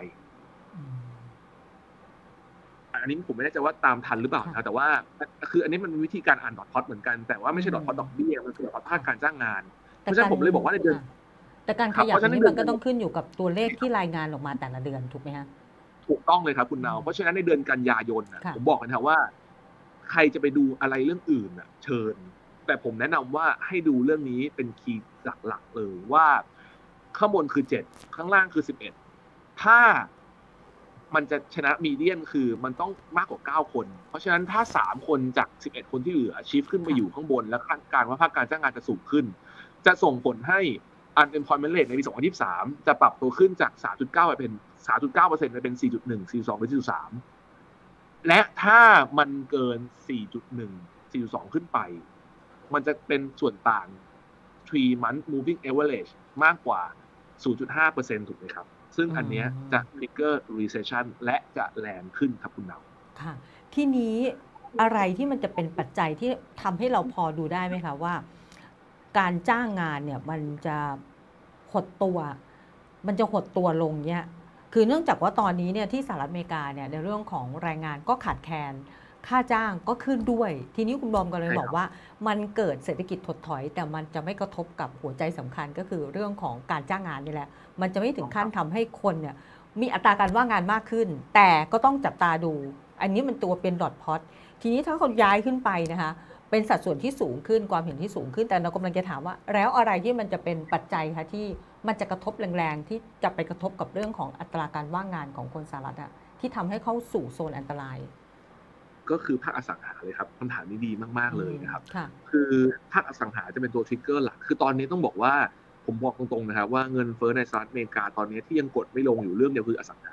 อันนี้ผมไม่แน่ใจว่าตามทันหรือเปล่านะแต่ว่าคืออันนี้มันมีวิธีการอ่านดอทพอตเหมือนกันแต่ว่าไม่ใช่ดอทพอตดอกเบี้ยมันคือดอทพอตภาคการจ้างงานเพราะฉะนั้นผมเลยบอกว่าในเดือนแต่การขยับนี้มันก็ต้องขึ้นอยู่กับตัวเลขที่รายงานออกมาแต่ละเดือนถูกไหมฮะถูกต้องเลยครับคุณนาวเพราะฉะนั้นในเดือนกันยายนผมบอกกันนะว่าใครจะไปดูอะไรเรื่องอื่นน่ะเชิญแต่ผมแนะนำว่าให้ดูเรื่องนี้เป็นคีย์หลักๆเลยว่าข้างบนคือเจ็ดข้างล่างคือสิบเอ็ดถ้ามันจะชนะมีเดียนคือมันต้องมากกว่าเก้าคนเพราะฉะนั้นถ้าสามคนจากสิบเอ็ดคนที่เหลือชิฟต์ขึ้นไปอยู่ข้างบนและคาดการณ์ว่าภาคการจ้างงานจะสูงขึ้นจะส่งผลให้ unemployment rate ในปีสองพันยี่สิบสามจะปรับตัวขึ้นจาก สามจุดเก้า ไปเป็น สามจุดเก้าเปอร์เซ็นต์ ไปเป็น สี่จุดหนึ่ง สี่จุดสอง หรือ สี่จุดสาม และถ้ามันเกิน สี่จุดหนึ่ง สี่จุดสอง ขึ้นไปมันจะเป็นส่วนต่าง three month moving average มากกว่า ศูนย์จุดห้าเปอร์เซ็นต์ ถูกไหมครับซึ่งอันเนี้ยจะ trigger recession และจะแรงขึ้นครับคุณนาวค่ะทีนี้อะไรที่มันจะเป็นปัจจัยที่ทำให้เราพอดูได้ไหมคะว่าการจ้างงานเนี่ยมันจะหดตัวมันจะหดตัวลงเนี่ยคือเนื่องจากว่าตอนนี้เนี่ยที่สหรัฐอเมริกาเนี่ยในเรื่องของแรงงานก็ขาดแคลนค่าจ้างก็ขึ้นด้วยทีนี้คุณบอมก็เลยบอกว่ามันเกิดเศรษฐกิจถดถอยแต่มันจะไม่กระทบกับหัวใจสำคัญก็คือเรื่องของการจ้างงานนี่แหละมันจะไม่ถึงขั้นทำให้คนเนี่ยมีอัตราการว่างงานมากขึ้นแต่ก็ต้องจับตาดูอันนี้มันตัวเป็นดอทพอตทีนี้ถ้าเขาย้ายขึ้นไปนะคะเป็นสัดส่วนที่สูงขึ้นความเห็นที่สูงขึ้นแต่เรากำลังจะถามว่าแล้วอะไรที่มันจะเป็นปัจจัยคะที่มันจะกระทบแรงๆที่จะไปกระทบกับเรื่องของอัตราการว่างงานของคนสหรัฐอะที่ทำให้เข้าสู่โซนอันตรายก็คือภาคอสังหาเลยครับคำถามนี้ดีมากๆเลยนะครับคือภาคอสังหาจะเป็นตัวทริกเกอร์หลักคือตอนนี้ต้องบอกว่าผมบอกตรงๆนะครับว่าเงินเฟ้อในสหรัฐอเมริกาตอนนี้ที่ยังกดไม่ลงอยู่เรื่องเดียวคืออสังหา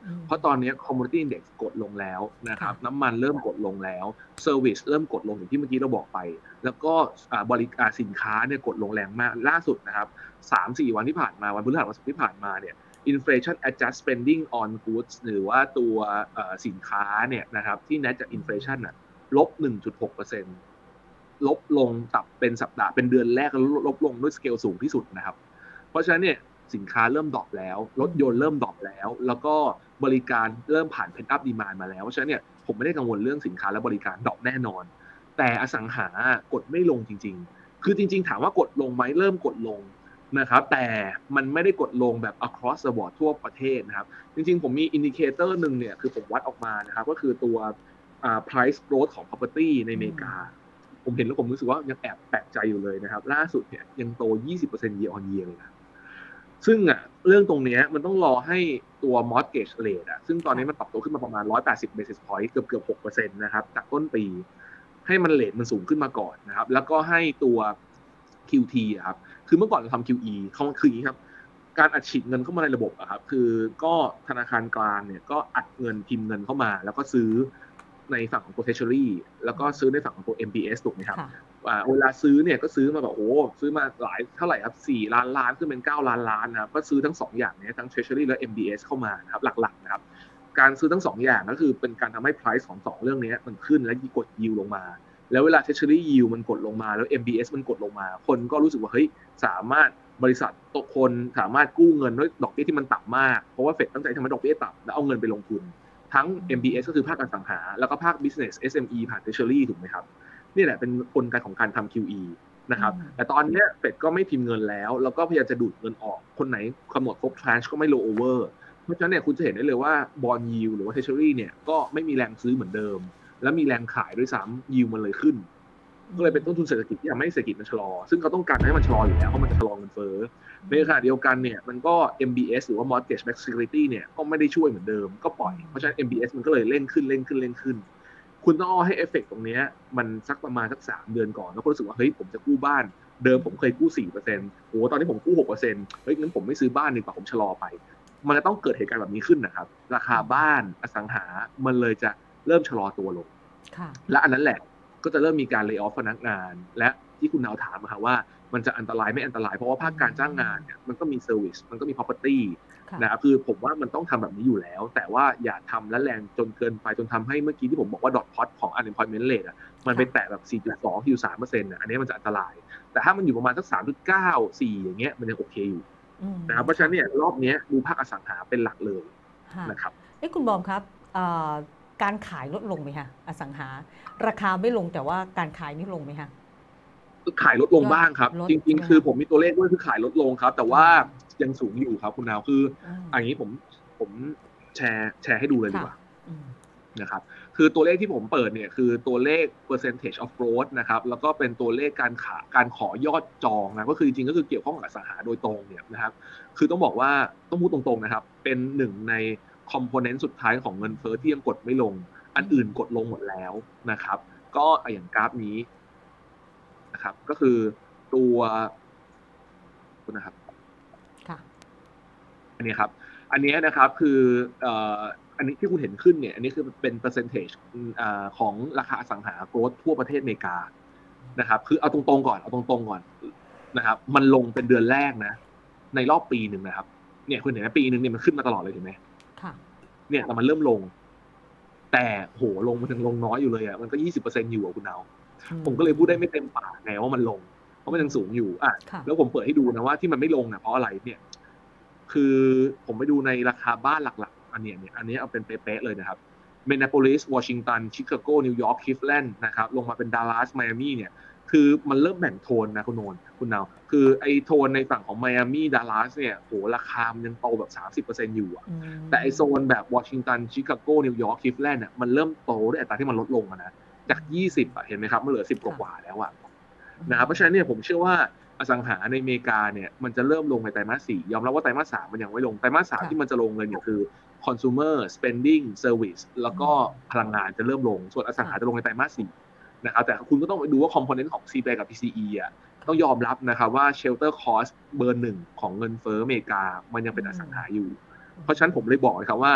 เพราะตอนนี้ commodity index กดลงแล้วนะครับน้ำมันเริ่มกดลงแล้ว service เริ่มกดลงอย่างที่เมื่อกี้เราบอกไปแล้วก็บริการสินค้าเนี่ยกดลงแรงมากล่าสุดนะครับ สามถึงสี่ วันที่ผ่านมาวันพฤหัสบดีที่ผ่านมาเนี่ย inflation adjust spending on goods หรือว่าตัวสินค้าเนี่ยนะครับที่ net จาก inflation น่ะลบ หนึ่งจุดหกเปอร์เซ็นต์ ลบลงตับเป็นสัปดาห์เป็นเดือนแรกแล้วลบลงด้วยสเกลสูงที่สุดนะครับเพราะฉะนั้นเนี่ยสินค้าเริ่มดรอปแล้วรถยนต์เริ่มดรอปแล้วแล้วก็บริการเริ่มผ่าน pent up demand มาแล้วเพราะฉะนั้นเนี่ยผมไม่ได้กังวลเรื่องสินค้าและบริการดรอปแน่นอนแต่อสังหากดไม่ลงจริงๆคือจริงๆถามว่ากดลงไหมเริ่มกดลงนะครับแต่มันไม่ได้กดลงแบบ across the board ทั่วประเทศนะครับจริงๆผมมีอินดิเคเตอร์นึงเนี่ยคือผมวัดออกมานะครับก็คือตัว price growth ของ property ในอเมริกาผมเห็นแล้วผมรู้สึกว่ายังแอบแปลกใจอยู่เลยนะครับล่าสุดเนี่ยยังโต ยี่สิบเปอร์เซ็นต์ year on year เลยนะซึ่งอ่ะเรื่องตรงนี้มันต้องรอให้ตัว mortgage rate อ่ะซึ่งตอนนี้มันปรับตัวขึ้นมาประมาณหนึ่งร้อยแปดสิบ basis point เกือบเกือบ หกเปอร์เซ็นต์ นะครับจากต้นปีให้มันเรทมันสูงขึ้นมาก่อนนะครับแล้วก็ให้ตัว คิว ที อ่ะครับคือเมื่อก่อนเราทำ คิว อี เขาคืออย่างนี้ครับการอัดฉีดเงินเข้ามาในระบบอ่ะครับคือก็ธนาคารกลางเนี่ยก็อัดเงินพิมพ์เงินเข้ามาแล้วก็ซื้อในฝั่งของ ตัว Treasury แล้วก็ซื้อในฝั่งของตัว เอ็ม บี เอส ถูกไหมครับเวลาซื้อเนี่ยก็ซื้อมาแบบโอ้ซื้อมาหลายเท่าไหร่ครับสี่ล้านล้านขึ้นเป็นเก้าล้านล้านนะครับก็ซื้อทั้งสองอย่างนี้ทั้ง Treasury และ เอ็ม บี เอส เข้ามานะครับหลักๆนะครับการซื้อทั้งสองอย่างก็คือเป็นการทำให้ price ของสองเรื่องนี้มันขึ้นและกด yield ลงมาแล้วเวลา Treasury yield มันกดลงมาแล้ว เอ็ม บี เอส มันกดลงมาคนก็รู้สึกว่าเฮ้ยสามารถบริษัทตกคนสามารถกู้เงินด้วยดอกเบี้ยที่มันต่ำมากเพราะว่าเฟดตั้งใจทำให้ดอกเบี้ยต่ำแล้วเอาเงินไปลงทุนทั้ง เอ็ม บี เอส ก็คือภาคอสังหาแล้วก็ภาค business เอส เอ็ม อี ผ่าน Treasury ถูกไหมครับนี่แหละเป็นกลไกของการทำ คิว อี นะครับแต่ตอนนี้เฟดก็ไม่พิมพ์เงินแล้วแล้วก็พยายามจะดูดเงินออกคนไหนกำหนดครบ tranche ก็ไม่ roll over เพราะฉะนั้นเนี่ยคุณจะเห็นได้เลยว่า bond yield หรือว่า Treasury เนี่ยก็ไม่มีแรงซื้อเหมือนเดิมและมีแรงขายด้วยซ้ำ yield มันเลยขึ้นก็เลยเป็นต้นทุนเศรษฐกิจที่ทำให้เศรษฐกิจมันชะลอซึ่งเขาต้องการให้มันชะลออยู่แล้วเพราะมันจะชะลอเงินเฟ้อในขณะเดียวกันเนี่ยมันก็ เอ็ม บี เอส หรือว่า mortgage backed security เนี่ยก็ไม่ได้ช่วยเหมือนเดิมก็ปล่อยเพราะฉะนั้น เอ็ม บี เอส มันก็เลยเล่นขึ้นเล่นขึ้นเล่นขึ้นคุณต้องให้เอฟเฟกต์ตรงนี้มันสักประมาณสักสามเดือนก่อนแล้วก็รู้สึกว่าเฮ้ยผมจะกู้บ้านเดิมผมเคยกู้ สี่เปอร์เซ็นต์ โอ้ตอนนี้ผมกู้ หกเปอร์เซ็นต์ เฮ้ยงั้นผมไม่ซื้อบ้านดีกว่าผมชะลอไปมันจะต้องเกิดเหตุการณ์แบบนี้ขึ้นนะครับราคาบ้านอสังหามันเลยจะเริ่มชะลอตัวลงและอันนั้นแหละก็จะเริ่มมีการ lay off พนักงานและที่คุณนาวถามค่ะว่ามันจะอันตรายไม่อันตรายเพราะว่าภาคการจ้างงานเนี่ยมันก็มี service มันก็มี property นะครับคือผมว่ามันต้องทำแบบนี้อยู่แล้วแต่ว่าอย่าทำและแรงจนเกินไปจนทำให้เมื่อกี้ที่ผมบอกว่า dot plot ของ unemployment rate อ่ะมันไปแตะแบบ สี่จุดสอง ถึง สามเปอร์เซ็นต์ อ่ะอันนี้มันจะอันตรายแต่ถ้ามันอยู่ประมาณสัก สามจุดเก้า สี่อย่างเงี้ยมันยังโอเคอยู่นะครับเพราะฉะนั้นเนี่ยรอบนี้ดูภาคอสังหาเป็นหลักเลยนะครับเอ้คุณบอมครับการขายลดลงไหมคะอสังหาราคาไม่ลงแต่ว่าการขายนี่ลงไหมคะขายลดลงบ้างครับจริงๆคือผมมีตัวเลขด้วยคือขายลดลงครับแต่ว่ายังสูงอยู่ครับคุณนาวคืออย่างนี้ผมผมแชร์แชร์ให้ดูเลยดีกว่านะครับคือตัวเลขที่ผมเปิดเนี่ยคือตัวเลข percentage of growth นะครับแล้วก็เป็นตัวเลขการขาการขอยอดจองนะก็คือจริงๆก็คือเกี่ยวข้องกับอสังหาโดยตรงเนี่ยนะครับคือต้องบอกว่าต้องพูดตรงๆนะครับเป็นหนึ่งในคอมโพเนนต์สุดท้ายของเงินเฟ้อที่ยังกดไม่ลงอันอื่นกดลงหมดแล้วนะครับก็อย่างกราฟนี้นะครับก็คือตัวนะครับอันนี้ครับอันนี้นะครับคือเอ่ออันนี้ที่คุณเห็นขึ้นเนี่ยอันนี้คือเป็น percentage อ่าของราคาอสังหาโกรททั่วประเทศอเมริกานะครับคือเอาตรงๆก่อนเอาตรงๆก่อนนะครับมันลงเป็นเดือนแรกนะในรอบปีหนึ่งนะครับเนี่ยคุณเห็นไหมปีนึงเนี่ยมันขึ้นมาตลอดเลยเห็นไหมค่ะเนี่ยแต่มันเริ่มลงแต่โหลงมันยังลงน้อยอยู่เลยอ่ะมันก็ ยี่สิบเปอร์เซ็นต์ อยู่อ่ะคุณเอาผมก็เลยพูดได้ไม่เต็มปากไงว่ามันลงเพราะมันยังสูงอยู่อ่ะแล้วผมเปิดให้ดูนะว่าที่มันไม่ลงเนี่ยเพราะอะไรเนี่ยคือผมไปดูในราคาบ้านหลักๆอันนี้เนี่ยอันนี้เอาเป็นเป๊ะๆเลยนะครับเมนาโพลิสวอชิงตันชิคาโกนิวยอร์กคลิฟแลนด์นะครับลงมาเป็นดัลลัสไมอามี่เนี่ยคือมันเริ่มแบ่งโทนนะคุณโนนคุณนาวคือไอ้โทนในฝั่งของไมอามี่ดัลลัสเนี่ยโหราคามันยังโตแบบ สามสิบเปอร์เซ็นต์ อยู่อ่ะแต่ไอ้โซนแบบวอชิงตันชิคาโกนิวยอร์กคลิฟแลนด์เนี่ยมันเริ่มโตด้วยอัตราที่มันลดลงนะจากยี่สิบอ่ะเห็นไหมครับมันเหลือสิบกว่าๆแล้วอ่ะนะครับเพราะฉะนั้นเนี่ยผมเชื่อว่าอสังหาในอเมริกาเนี่ยมันจะเริ่มลงในไตรมาสสี่ยอมรับว่าไตรมาสสามมันยังไม่ลงไตรมาสสามที่มันจะลงเลยเนี่ยคือ consumer spending service แล้วก็พลังงานจะเริ่มลงส่วนอสังหาจะลงในไตรมาสสี่นะครับแต่คุณก็ต้องไปดูว่า component ของ ซี พี ไอ กับ พี ซี อี อ่ะต้องยอมรับนะครับว่า shelter cost เบอร์หนึ่งของเงินเฟ้ออเมริกามันยังเป็นอสังหาอยู่เพราะฉะนั้นผมเลยบอกเลยครับว่า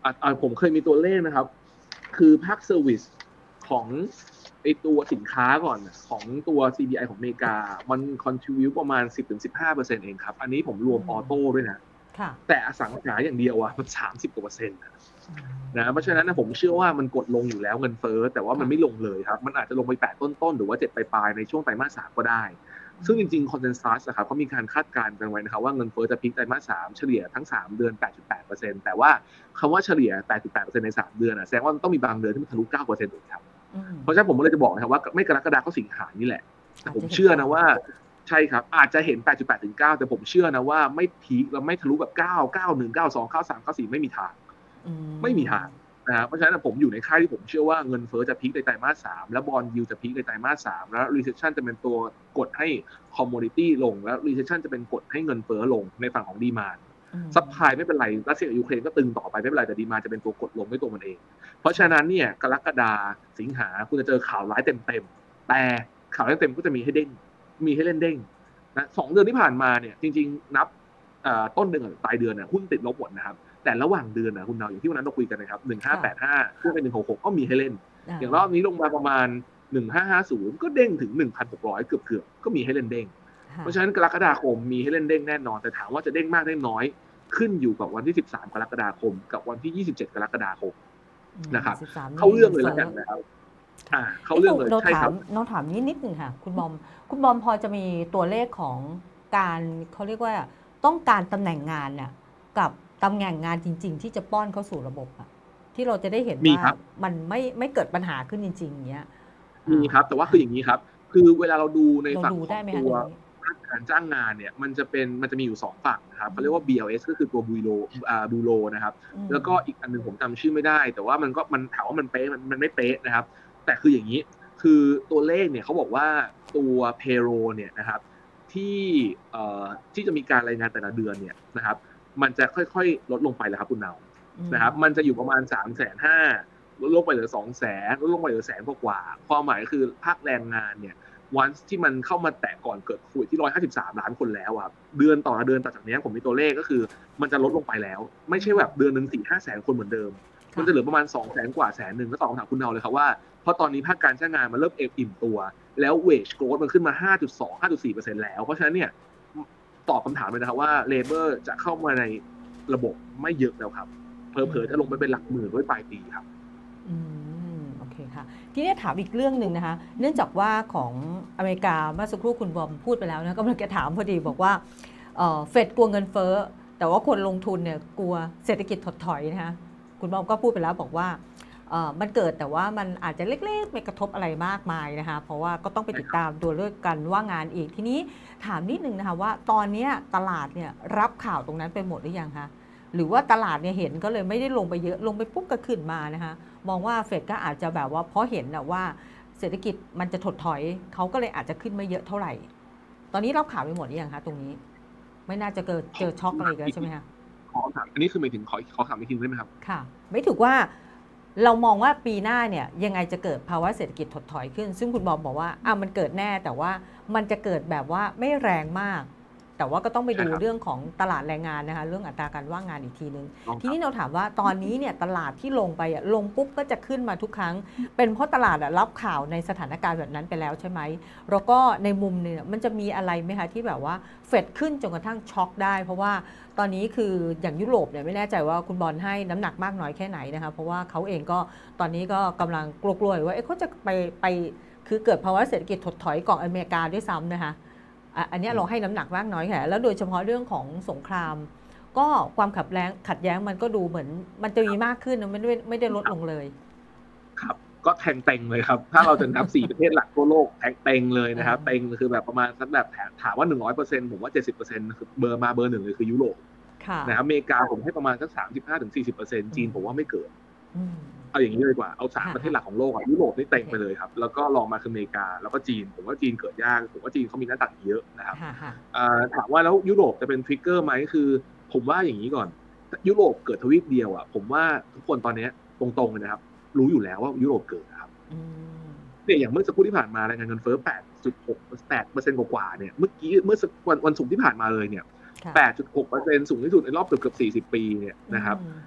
อ่ะอ่ะผมเคยมีตัวเลขนะครับคือภาคเซอร์วิสของไอตัวสินค้าก่อนของตัว ซี พี ไอ ของอเมริกามัน contribute ประมาณ สิบถึงสิบห้าเปอร์เซ็นต์ เองครับอันนี้ผมรวมออโต้ด้วยนะแต่อสังหาอย่างเดียวอ่ะมันสามสิบกว่าเปอร์เซ็นต์นะเพราะฉะนั้นนะผมเชื่อว่ามันกดลงอยู่แล้วเงินเฟ้อแต่ว่ามันไม่ลงเลยครับมันอาจจะลงไปแปดต้นๆหรือว่าเจ็ดปลายๆในช่วงไตรมาสสามก็ได้ซึ่งจริงๆคอนเซนแซสนะครับเขามีการคาดการณ์กันไว้นะครับว่าเงินเฟ้อจะพีคไตรมาสสามเฉลี่ยทั้งสามเดือน แปดจุดแปดเปอร์เซ็นต์ แต่ว่าคำว่าเฉลี่ย แปดจุดแปดเปอร์เซ็นต์ ในสามเดือนน่ะแสดงว่ามันต้องมีบางเดือนที่มันทะลุ เก้าเปอร์เซ็นต์ อีกครับเพราะฉะนั้นผมก็เลยจะบอกนะครับว่าไม่กรกฎาคมก็สิงหานี่แหละแต่ผมเชื่อนะว่าใช่ครับอาจจะเห็น แปดจุดแปด ถึง เก้าแต่ผมเชื่อนะว่าไม่พีคแล้วไม่ทะลุแบบเก้า เก้า หนึ่ง เก้า สอง เก้า สาม เก้า สี่ไม่มีทางไม่มีทางนะเพราะฉะนั้นผมอยู่ในค่ายที่ผมเชื่อว่าเงินเฟ้อจะพีคในไตรมาสสามแล้วบอนด์ยิลด์จะพีคในไตรมาสสามแล้ว recession จะเป็นตัวกดให้ commodity ลงแล้ว recession จะเป็นกดให้เงินเฟ้อลงในฝั่งของดีมานด์ซัพพลายไม่เป็นไรรัสเซียกับยูเครนก็ตึงต่อไปไม่เป็นไรแต่ดีมานด์จะเป็นตัวกดลงด้วยตัวมันเองเพราะฉะนั้นเนี่ยกรกฎาสิงหาคุณจะเจอข่าวร้ายเต็มๆแต่ข่าวร้ายเต็มก็จะมีให้เด้งมีให้เล่นเด้งนะสองเดือนที่ผ่านมาเนี่ยจริงๆนับต้นเดือนปลายเดือนน่ะหุ้นติดลบหมดนะครับแต่ระหว่างเดือนนะคุณเนาอย่างที่วันนั้นเราคุยกันนะครับหนึ่งพันห้าร้อยแปดสิบห้าขึ้นไปหนึ่งพันหกร้อยหกสิบก็มีให้เล่นอย่างรอบนี้ลงมาประมาณหนึ่งพันห้าร้อยห้าสิบก็เด้งถึง หนึ่งพันหกร้อย เกือบๆก็มีให้เล่นเด้งเพราะฉะนั้นกรกฎาคมมีให้เล่นเด้งแน่นอนแต่ถามว่าจะเด้งมากได้น้อยขึ้นอยู่กับวันที่สิบสามกรกฎาคมกับวันที่ยี่สิบเจ็ดกรกฎาคมนะครับเข้าเรื่องเลยแล้วกันนะครับอ่าเข้าเรื่องเลยใช่ครับน้องถามนิดนิดนึงค่ะคุณบอมคุณบอมพอจะมีตัวเลขของการเขาเรียกว่าต้องการตำแหน่งงานเนี่ยกับตำแหน่งงานจริงๆที่จะป้อนเข้าสู่ระบบอะที่เราจะได้เห็นว่ามันไม่ไม่เกิดปัญหาขึ้นจริงๆอย่างเงี้ยมีครับแต่ว่าคืออย่างนี้ครับคือเวลาเราดูในฝั่งของตัวการจ้างงานเนี่ยมันจะเป็นมันจะมีอยู่สองฝั่งนะครับเขาเรียกว่า บี แอล เอส ก็คือตัวบูโรอ่าบูโรนะครับแล้วก็อีกอันนึงผมจำชื่อไม่ได้แต่ว่ามันก็มันถามว่ามันเป๊ะมันมันไม่เป๊ะนะครับแต่คืออย่างนี้คือตัวเลขเนี่ยเขาบอกว่าตัว payroll เนี่ยนะครับที่เอ่อที่จะมีการรายงานแต่ละเดือนเนี่ยนะครับมันจะค่อยๆลดลงไปแล้วครับคุณเนานะครับมันจะอยู่ประมาณ สามแสนห้าหมื่น ลดลงไปเหลือ สองแสน ลดลงไปเหลือแสนกว่าความหมายคือภาคแรงงานเนี่ยวันที่มันเข้ามาแตะก่อนเกิดโควิดที่หนึ่งร้อยห้าสิบสามล้านคนแล้วอ่ะเดือนต่อเดือนต่อจากนี้ผมมีตัวเลขก็คือมันจะลดลงไปแล้วไม่ใช่แบบเดือนนึง สี่ห้า แสนคนเหมือนเดิมมันจะเหลือประมาณ สองแสน กว่าแสนนึงก็ตอบคำถามคุณเนาเลยครับว่าเพราะตอนนี้ภาคการจ้างงานมันเริ่มอิ่มตัวแล้ว wage growth มันขึ้นมา ห้าจุดสอง ห้าจุดสี่เปอร์เซ็นต์ แล้วเพราะฉะนั้นเนี่ยตอบคำถามเลยนะครับว่า labor จะเข้ามาในระบบไม่เยอะแล้วครับเผลอๆจะลงไปเป็นหลักหมื่นด้วยปลายปีครับอืมโอเคค่ะทีนี้ถามอีกเรื่องนึงนะคะเนื่องจากว่าของอเมริกาเมื่อสักครู่คุณบอมพูดไปแล้วนะก็มันจะถามพอดีบอกว่าเฟดกลัวเงินเฟ้อแต่ว่าคนลงทุนเนี่ยกลัวเศรษฐกิจถดถอยนะคะคุณบอมก็พูดไปแล้วบอกว่ามันเกิดแต่ว่ามันอาจจะเล็กๆไม่กระทบอะไรมากมายนะคะเพราะว่าก็ต้องไปติดตามดูเรื่องกันว่างานอีกทีนี้ถามนิดนึงนะคะว่าตอนนี้ตลาดเนี่ยรับข่าวตรงนั้นไปหมดหรือยังคะหรือว่าตลาดเนี่ยเห็นก็เลยไม่ได้ลงไปเยอะลงไปปุ๊บก็ขึ้นมานะคะมองว่าเฟดก็อาจจะแบบว่าเพราะเห็นนะว่าเศรษฐกิจมันจะถดถอยเขาก็เลยอาจจะขึ้นไม่เยอะเท่าไหร่ตอนนี้รับข่าวไปหมดหรือยังคะตรงนี้ไม่น่าจะเกิดเจอช็อกอะไรกันใช่ไหมคะขอถามอันนี้คือหมายถึงขอขอถามอีกทีได้ไหมครับค่ะไม่ถูกว่าเรามองว่าปีหน้าเนี่ยยังไงจะเกิดภาวะเศรษฐกิจถดถอยขึ้นซึ่งคุณบอมบอกว่าอ่ะมันเกิดแน่แต่ว่ามันจะเกิดแบบว่าไม่แรงมากแต่ว่าก็ต้องไปดูเรื่องของตลาดแรงงานนะคะเรื่องอัตราการว่างงานอีกทีนึงทีนี้เราถามว่าตอนนี้เนี่ยตลาดที่ลงไปอ่ะลงปุ๊บก็จะขึ้นมาทุกครั้งเป็นเพราะตลาดรับข่าวในสถานการณ์แบบนั้นไปแล้วใช่ไหมแล้วก็ในมุมเนี่ยมันจะมีอะไรไหมคะที่แบบว่าเฟดขึ้นจนกระทั่งช็อกได้เพราะว่าตอนนี้คืออย่างยุโรปเนี่ยไม่แน่ใจว่าคุณบอลให้น้ำหนักมากน้อยแค่ไหนนะคะเพราะว่าเขาเองก็ตอนนี้ก็กำลังกลัวๆว่าเขาจะไปไปคือเกิดภาวะเศรษฐกิจถดถอยก่อนอเมริกาด้วยซ้ำนะคะอันนี้เราให้น้ำหนักมากน้อยแค่แล้วโดยเฉพาะเรื่องของสงครามก็ความขัดแย้งขัดแย้งมันก็ดูเหมือนมันจะมีมากขึ้นมันไม่ได้ไม่ได้ลดลงเลยครับก็แทงเต็งเลยครับถ้าเราจะนับสี่ประเทศหลักทั่วโลกแทงเต็งเลยนะครับเต็งคือแบบประมาณสักแบบถามว่า หนึ่งร้อยเปอร์เซ็นต์ ผมว่า เจ็ดสิบเปอร์เซ็นต์ คือเบอร์มาเบอร์หนึ่งเลยคือยุโรปนะครับอเมริกาผมให้ประมาณสัก สามสิบห้าถึงสี่สิบเปอร์เซ็นต์ จีนผมว่าไม่เกินเอาอย่างนี้เลยกว่าเอาสามประเทศหลักของโลกอ่ะยุโรปนี่เต็งไปเลยครับแล้วก็รองมาคืออเมริกาแล้วก็จีนผมว่าจีนเกิดยากผมว่าจีนเขามีหน้าต่างเยอะนะครับถามว่าแล้วยุโรปจะเป็นทริกเกอร์ไหมคือผมว่าอย่างนี้ก่อนยุโรปเกิดทวีปเดียวอ่ะผมว่าทุกคนตอนนี้ตรงๆเลยนะครับรู้อยู่แล้วว่ายุโรปเกิดครับเนี่ยอย่างเมื่อสักครู่ที่ผ่านมารายงานเงินเฟ้อ แปดจุดหก แปดเปอร์เซ็นต์ กว่าๆเนี่ยเมื่อกี้เมื่อวันวันศุกร์ที่ผ่านมาเลยเนี่ย แปดจุดหกเปอร์เซ็นต์ สูงที่สุดในรอบเกือบๆสี่สิบปีเนี่ยนะครับค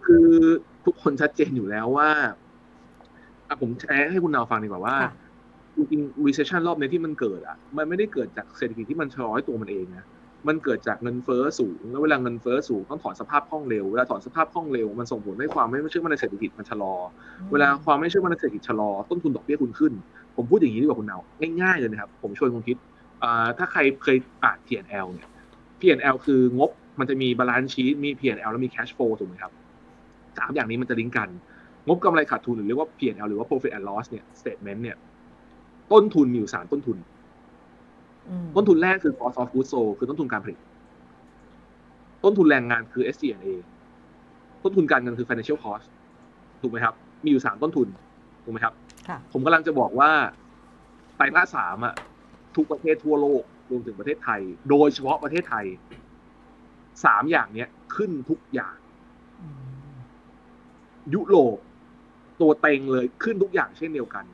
คือทุกคนชัดเจนอยู่แล้วว่าอ่ะผมแชร์ให้คุณนาวฟังดีกว่าว่าจริงๆ recession รอบนี้ที่มันเกิดอ่ะมันไม่ได้เกิดจากเศรษฐกิจที่มันชะลอตัวมันเองนะมันเกิดจากเงินเฟ้อสูงแล้วเวลาเงินเฟ้อสูงต้องถอนสภาพคล่องเร็วเวลาถอนสภาพคล่องเร็วมันส่งผลให้ความไม่เชื่อมั่นในเศรษฐกิจมันชะลอเวลาความไม่เชื่อมั่นในเศรษฐกิจชะลอต้นทุนดอกเบี้ยคุณขึ้นผมพูดอย่างนี้ดีกว่าคุณนาวง่ายๆเลยนะครับผมชวนคุณคิดอ่าถ้าใครเคยอ่าน พี แอนด์ แอล เนี่ย พี แอนด์ แอล คืองบมันจะมี balance sheet มี พี แอนด์ แอล แล้วมี cash flow ถูกไหมครับสามอย่างนี้มันจะลิงก์กันงบกำไรขาดทุนหรือเรียกว่า พี แอนด์ แอล หรือว่า profit and loss เนี่ย statement เนี่ยต้นทุนมีอยู่สามต้นทุนต้นทุนแรกคือ cost of goods sold คือต้นทุนการผลิตต้นทุนแรงงานคือ เอส จี แอนด์ เอ ต้นทุนการเงินคือ financial cost ถูกไหมครับมีอยู่สามต้นทุนถูกไหมครับผมกำลังจะบอกว่าไตรมาสสามอ่ะทุกประเทศทั่วโลกรวมถึงประเทศไทยโดยเฉพาะประเทศไทยสามอย่างเนี้ยขึ้นทุกอย่างยุโรปตัวเต็งเลยขึ้นทุกอย่างเช่นเดียวกัน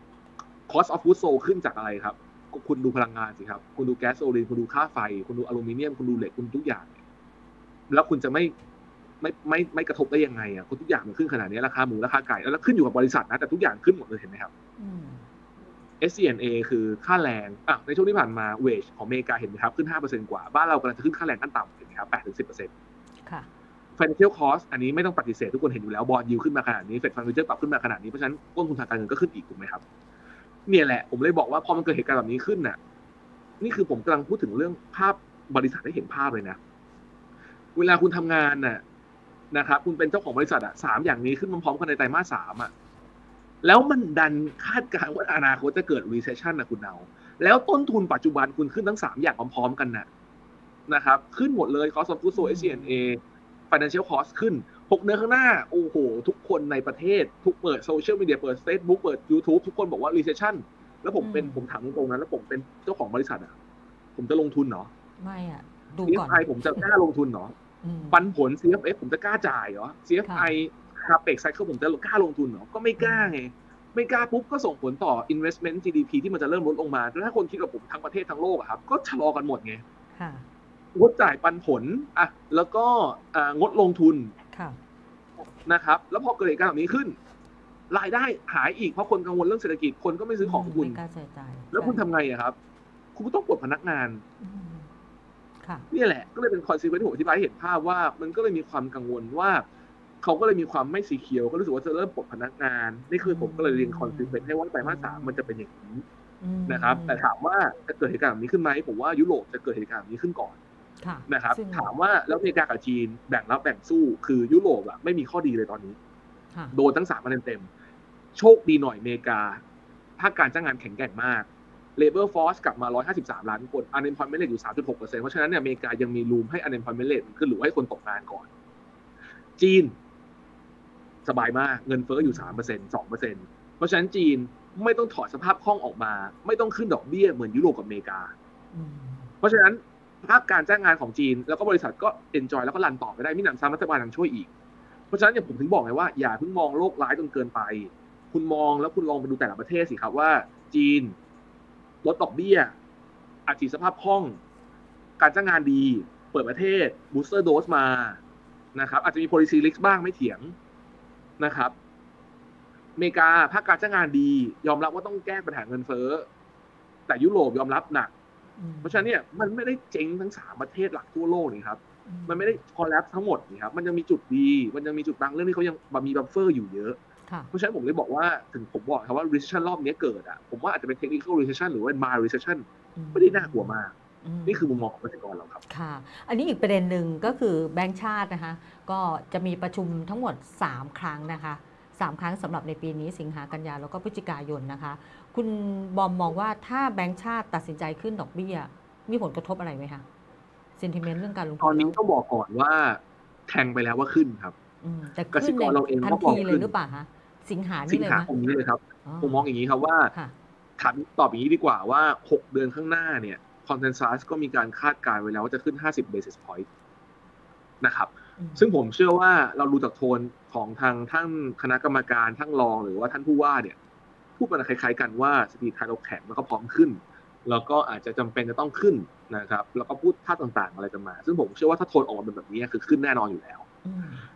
cost of goods sold ขึ้นจากอะไรครับคุณดูพลังงานสิครับคุณดูแก๊สโซลีนคุณดูค่าไฟคุณดูอลูมิเนียมคุณดูเหล็กคุณทุกอย่างแล้วคุณจะไม่ไม่ไม่ไม่กระทบได้ยังไงอ่ะคุณทุกอย่างมันขึ้นขนาดนี้ราคาหมูราคาไก่แล้วขึ้นอยู่กับบริษัทนะแต่ทุกอย่างขึ้นหมดเลยเห็นไหมครับเอส จี แอนด์ เอ คือค่าแรงอ่ะในช่วงที่ผ่านมา wage ของอเมริกาเห็นไหมครับขึ้น ห้าเปอร์เซ็นต์ กว่าบ้านเรากำลังจะขึ้นค่าแรงขั้นต่ำเห็นไหมครับ แปดถึงสิบเปอร์เซ็นต์ค่ะ financial cost อันนี้ไม่ต้องปฏิเสธทุกคนเห็นอยู่แล้วบอนด์ยิลด์ขึ้นมาขนาดนี้ Fed Fund Future ปรับขึ้นมาขนาดนี้เพราะฉะนั้นต้นทุนทางการเงินก็ขึ้นอีกถูกไหมครับเนี่ยแหละผมเลยบอกว่าพอมันเกิดเหตุการณ์แบบนี้ขึ้นน่ะนี่คือผมกำลังพูดถึงเรื่องภาพบริษัทให้เห็นภาพเลยนะเวลาคุณทำงานน่ะนะครับคุณเป็นเจ้าของบริษัทอ่ะสามอย่างนี้ขึ้นพร้อมๆกันในไตรมาสสามอ่ะแล้วมันดันคาดการณ์ว่าอนาคตจะเกิด recession นะคุณเอาแล้วต้นทุนปัจจุบันคุณขึ้นทั้งสามอย่างพร้อมๆกันน่ะนะครับขึ้นหมดเลย cost of goods sold เอส จี แอนด์ เอ financial cost ขึ้นหกเดือนข้างหน้าโอ้โหทุกคนในประเทศทุกเปิดโซเชียลมีเดียเปิด Facebook เปิด YouTube ทุกคนบอกว่า recession แล้วผมเป็นผมถามตรงๆนะแล้วผมเป็นเจ้าของบริษัทอ่ะผมจะลงทุนเหรอไม่อ่ะดูก่อน ซี เอฟ ไอ ผมจะกล้าลงทุนเหรอปันผล ซี เอฟ เอฟ ผมจะกล้าจ่ายเหรอ ซี เอฟ ไอ capex cycle ผมจะกล้าลงทุนเหรอก็ไม่กล้าไงไม่กล้าปุ๊บก็ส่งผลต่อ investment จี ดี พี ที่มันจะเริ่มลดลงมาแล้วถ้าคนคิดกับผมทั้งประเทศทั้งโลกอะครับก็ชะลอกันหมดไงงดจ่ายปันผลอ่ะแล้วก็งดลงทุนนะครับแล้วพอเกิดเหตุการณ์แบบนี้ขึ้นรายได้หายอีกเพราะคนกังวลเรื่องเศรษฐกิจคนก็ไม่ซื้อของคุณแล้วคุณทำไงอะครับคุณก็ต้องปลดพนักงานนี่แหละก็เลยเป็นคอนซีเควนซ์ที่ผมอธิบายให้เห็นภาพว่ามันก็เลยมีความกังวลว่าเขาก็เลยมีความไม่สีเขียวก็รู้สึกว่าจะเริ่มปลดพนักงานนี่คือผมก็เลยเรียนคอนซีเควนซ์ให้ว่าไตรมาสสามมันจะเป็นอย่างนี้นะครับแต่ถามว่าจะเกิดเหตุการณ์แบบนี้ขึ้นไหมผมว่ายุโรปจะเกิดเหตุการณ์แบบนี้ขึ้นก่อนนะครับถามว่าแล้วอเมริกากับจีนแบ่งรับแบ่งสู้คือยุโรปอะไม่มีข้อดีเลยตอนนี้โดนทั้งสามประเด็นเต็มโชคดีหน่อยอเมริกาภาคการจ้างงานแข็งแกร่งมาก labor force กลับมาหนึ่งร้อยห้าสิบสามล้านคน unemployment rate อยู่ สามจุดหกเปอร์เซ็นต์ เพราะฉะนั้นเนี่ยอเมริกายังมีรูมให้ unemployment rate ขึ้นหรือให้คนตกงานก่อนจีนสบายมากเงินเฟ้ออยู่ สามเปอร์เซ็นต์ สองเปอร์เซ็นต์ เพราะฉะนั้นจีนไม่ต้องถอดสภาพคล่องออกมาไม่ต้องขึ้นดอกเบี้ยเหมือนยุโรปกับอเมริกาเพราะฉะนั้นภาคการจ้างงานของจีนแล้วก็บริษัทก็ enjoy แล้วก็รันต่อไปได้มีหนำซ้ำรัฐบาลยังช่วยอีกเพราะฉะนั้นเนี่ยผมถึงบอกไงว่าอย่าเพิ่งมองโลกร้ายจนเกินไปคุณมองแล้วคุณลองไปดูแต่ละประเทศสิครับว่าจีนลดดอกเบี้ยอัดฉีดสภาพคล่องการจ้างงานดีเปิดประเทศ booster dose มานะครับอาจจะมี policy risk บ้างไม่เถียงนะครับอเมริกาภาคการจ้างงานดียอมรับว่าต้องแก้ปัญหาเงินเฟ้อแต่ยุโรปยอมรับหนักเพราะฉะนั้นเนี่ยมันไม่ได้เจ๊งทั้งสามประเทศหลักทั่วโลกนี่ครับมันไม่ได้คอลแลปทั้งหมดนี่ครับมันยังมีจุดดีมันยังมีจุดบางเรื่องที่เขายังมีบัฟเฟอร์อยู่เยอะเพราะฉะนั้นผมเลยบอกว่าถึงผมบอกครับว่า recession รอบนี้เกิดอ่ะผมว่าอาจจะเป็น technical recession หรือว่า mild recession ไม่ได้น่ากลัวมากนี่คือมุมมองของเกษตรกรเราครับค่ะอันนี้อีกประเด็นหนึ่งก็คือแบงก์ชาตินะคะก็จะมีประชุมทั้งหมดสามครั้งนะคะสามครั้งสำหรับในปีนี้สิงหากันยาแล้วก็พฤศจิกายนนะคะคุณบอมมองว่าถ้าแบงก์ชาติตัดสินใจขึ้นดอกเบี้ยมีผลกระทบอะไรไหมคะเซนติเมนต์เรื่องการลงทุนตอนนี้ต้องบอกก่อนว่าแทงไปแล้วว่าขึ้นครับแต่ขึ้นเราเองทันทีเลยหรือเปล่าคะสิงหานี่เลยไหมสิงหาคมนี้เลยครับผมมองอย่างนี้ครับว่าถามตอบอย่างนี้ดีกว่าว่าหกเดือนข้างหน้าเนี่ยคอนเซนแซสก็มีการคาดการณ์ไว้แล้วว่าจะขึ้นห้าสิบ basis point นะครับซึ่งผมเชื่อว่าเราดูจากโทนของทางท่านคณะกรรมการทั้งรองหรือว่าท่านผู้ว่าเนี่ยพูดกันคล้ายๆกันว่าเศรษฐกิจไทยเราแข็งแล้วก็พร้อมขึ้นแล้วก็อาจจะจำเป็นจะต้องขึ้นนะครับแล้วก็พูดท่าต่างๆอะไรกันมาซึ่งผมเชื่อว่าถ้าโทนออกมาเป็นแบบนี้คือขึ้นแน่นอนอยู่แล้ว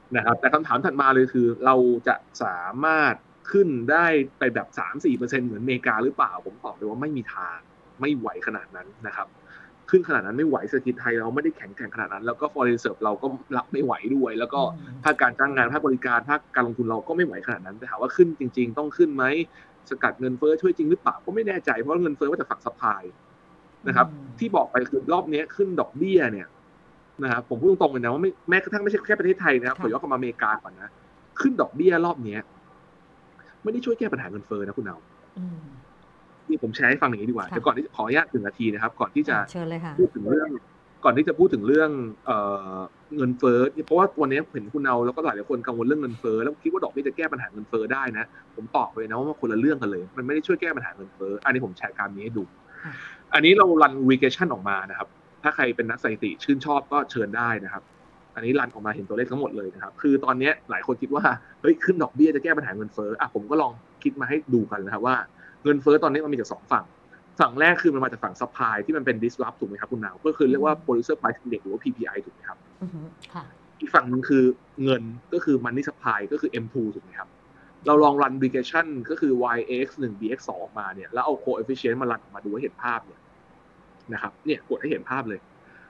นะครับแต่คำถามถัดมาเลยคือเราจะสามารถขึ้นได้ไปแบบ สามถึงสี่เปอร์เซ็นต์ เหมือนอเมริกาหรือเปล่าผมตอบเลยว่าไม่มีทางไม่ไหวขนาดนั้นนะครับขึ้นขนาดนั้นไม่ไหวเศรษฐกิจไทยเราไม่ได้แข็งแกร่งขนาดนั้นแล้วก็ foreign reserve เราก็รับไม่ไหวด้วยแล้วก็ภาคการจ้างงานภาคบริการภาคการลงทุนเราก็ไม่ไหวขนาดนั้นแต่ถามว่าขึ้นจริงๆต้องขึ้นไหมสกัดเงินเฟ้อช่วยจริงหรือเปล่าก็ไม่แน่ใจเพราะเงินเฟ้อมาจากฝั่งซัพพลายนะครับที่บอกไปคือรอบนี้ขึ้นดอกเบี้ยเนี่ยนะครับผมพูดตรงๆเลยนะว่าไม่แม้กระทั่งไม่ใช่แค่ประเทศไทยนะครับขอย้อนกลับมาอเมริกาก่อนนะขึ้นดอกเบี้ยรอบนี้ไม่ได้ช่วยแก้ปัญหาเงินเฟ้อนะคุณเอานี่ผมแชร์ให้ฟังอย่างนี้ดีกว่าเดี๋ยวก่อนที่ขออนุญาตถึงนาทีนะครับก่อนที่จะพูดถึงเรื่องก่อนที่จะพูดถึงเรื่องเอ่อเงินเฟ้อเพราะว่าวันนี้เห็นคุณเอาแล้วก็หลายหลายคนกังวลเรื่องเงินเฟ้อแล้วคิดว่าดอกเบี้ยจะแก้ปัญหาเงินเฟ้อได้นะผมตอบเลยนะว่ามันคนละเรื่องกันเลยมันไม่ได้ช่วยแก้ปัญหาเงินเฟ้ออันนี้ผมแชร์การนี้ให้ดูอันนี้เรารัน regression ออกมานะครับถ้าใครเป็นนักสถิติชื่นชอบก็เชิญได้นะครับอันนี้รันออกมาเห็นตัวเลขทั้งหมดเลยนะครับคือตอนนี้หลายคนคิดว่าเฮ้ยขึ้นดอกเบี้ยจะแก้ปัญหาเงินเฟ้ออ่ะผมก็ลองคิดมาให้ดูกันนะครับว่าเงินเฟ้อตอนนี้มันมีจากสองฝั่งฝั่งแรกคือมันมาจากฝั่งซัพพลายที่มันเป็น disrupt ถูกไหมครับคุณนาวก็คือเรียกว่า producer price index หรือว่า พี พี ไอ ถูกไหมครับอีกฝั่งนึงคือเงินก็คือ money supply ก็คือ เอ็ม ทู ถูกไหมครับเราลอง run regression ก็คือ y x หนึ่ง b x สองออกมาเนี่ยแล้วเอา coefficient มารันออกมาดูให้เห็นภาพเนี่ยนะครับเนี่ยกดให้เห็นภาพเลย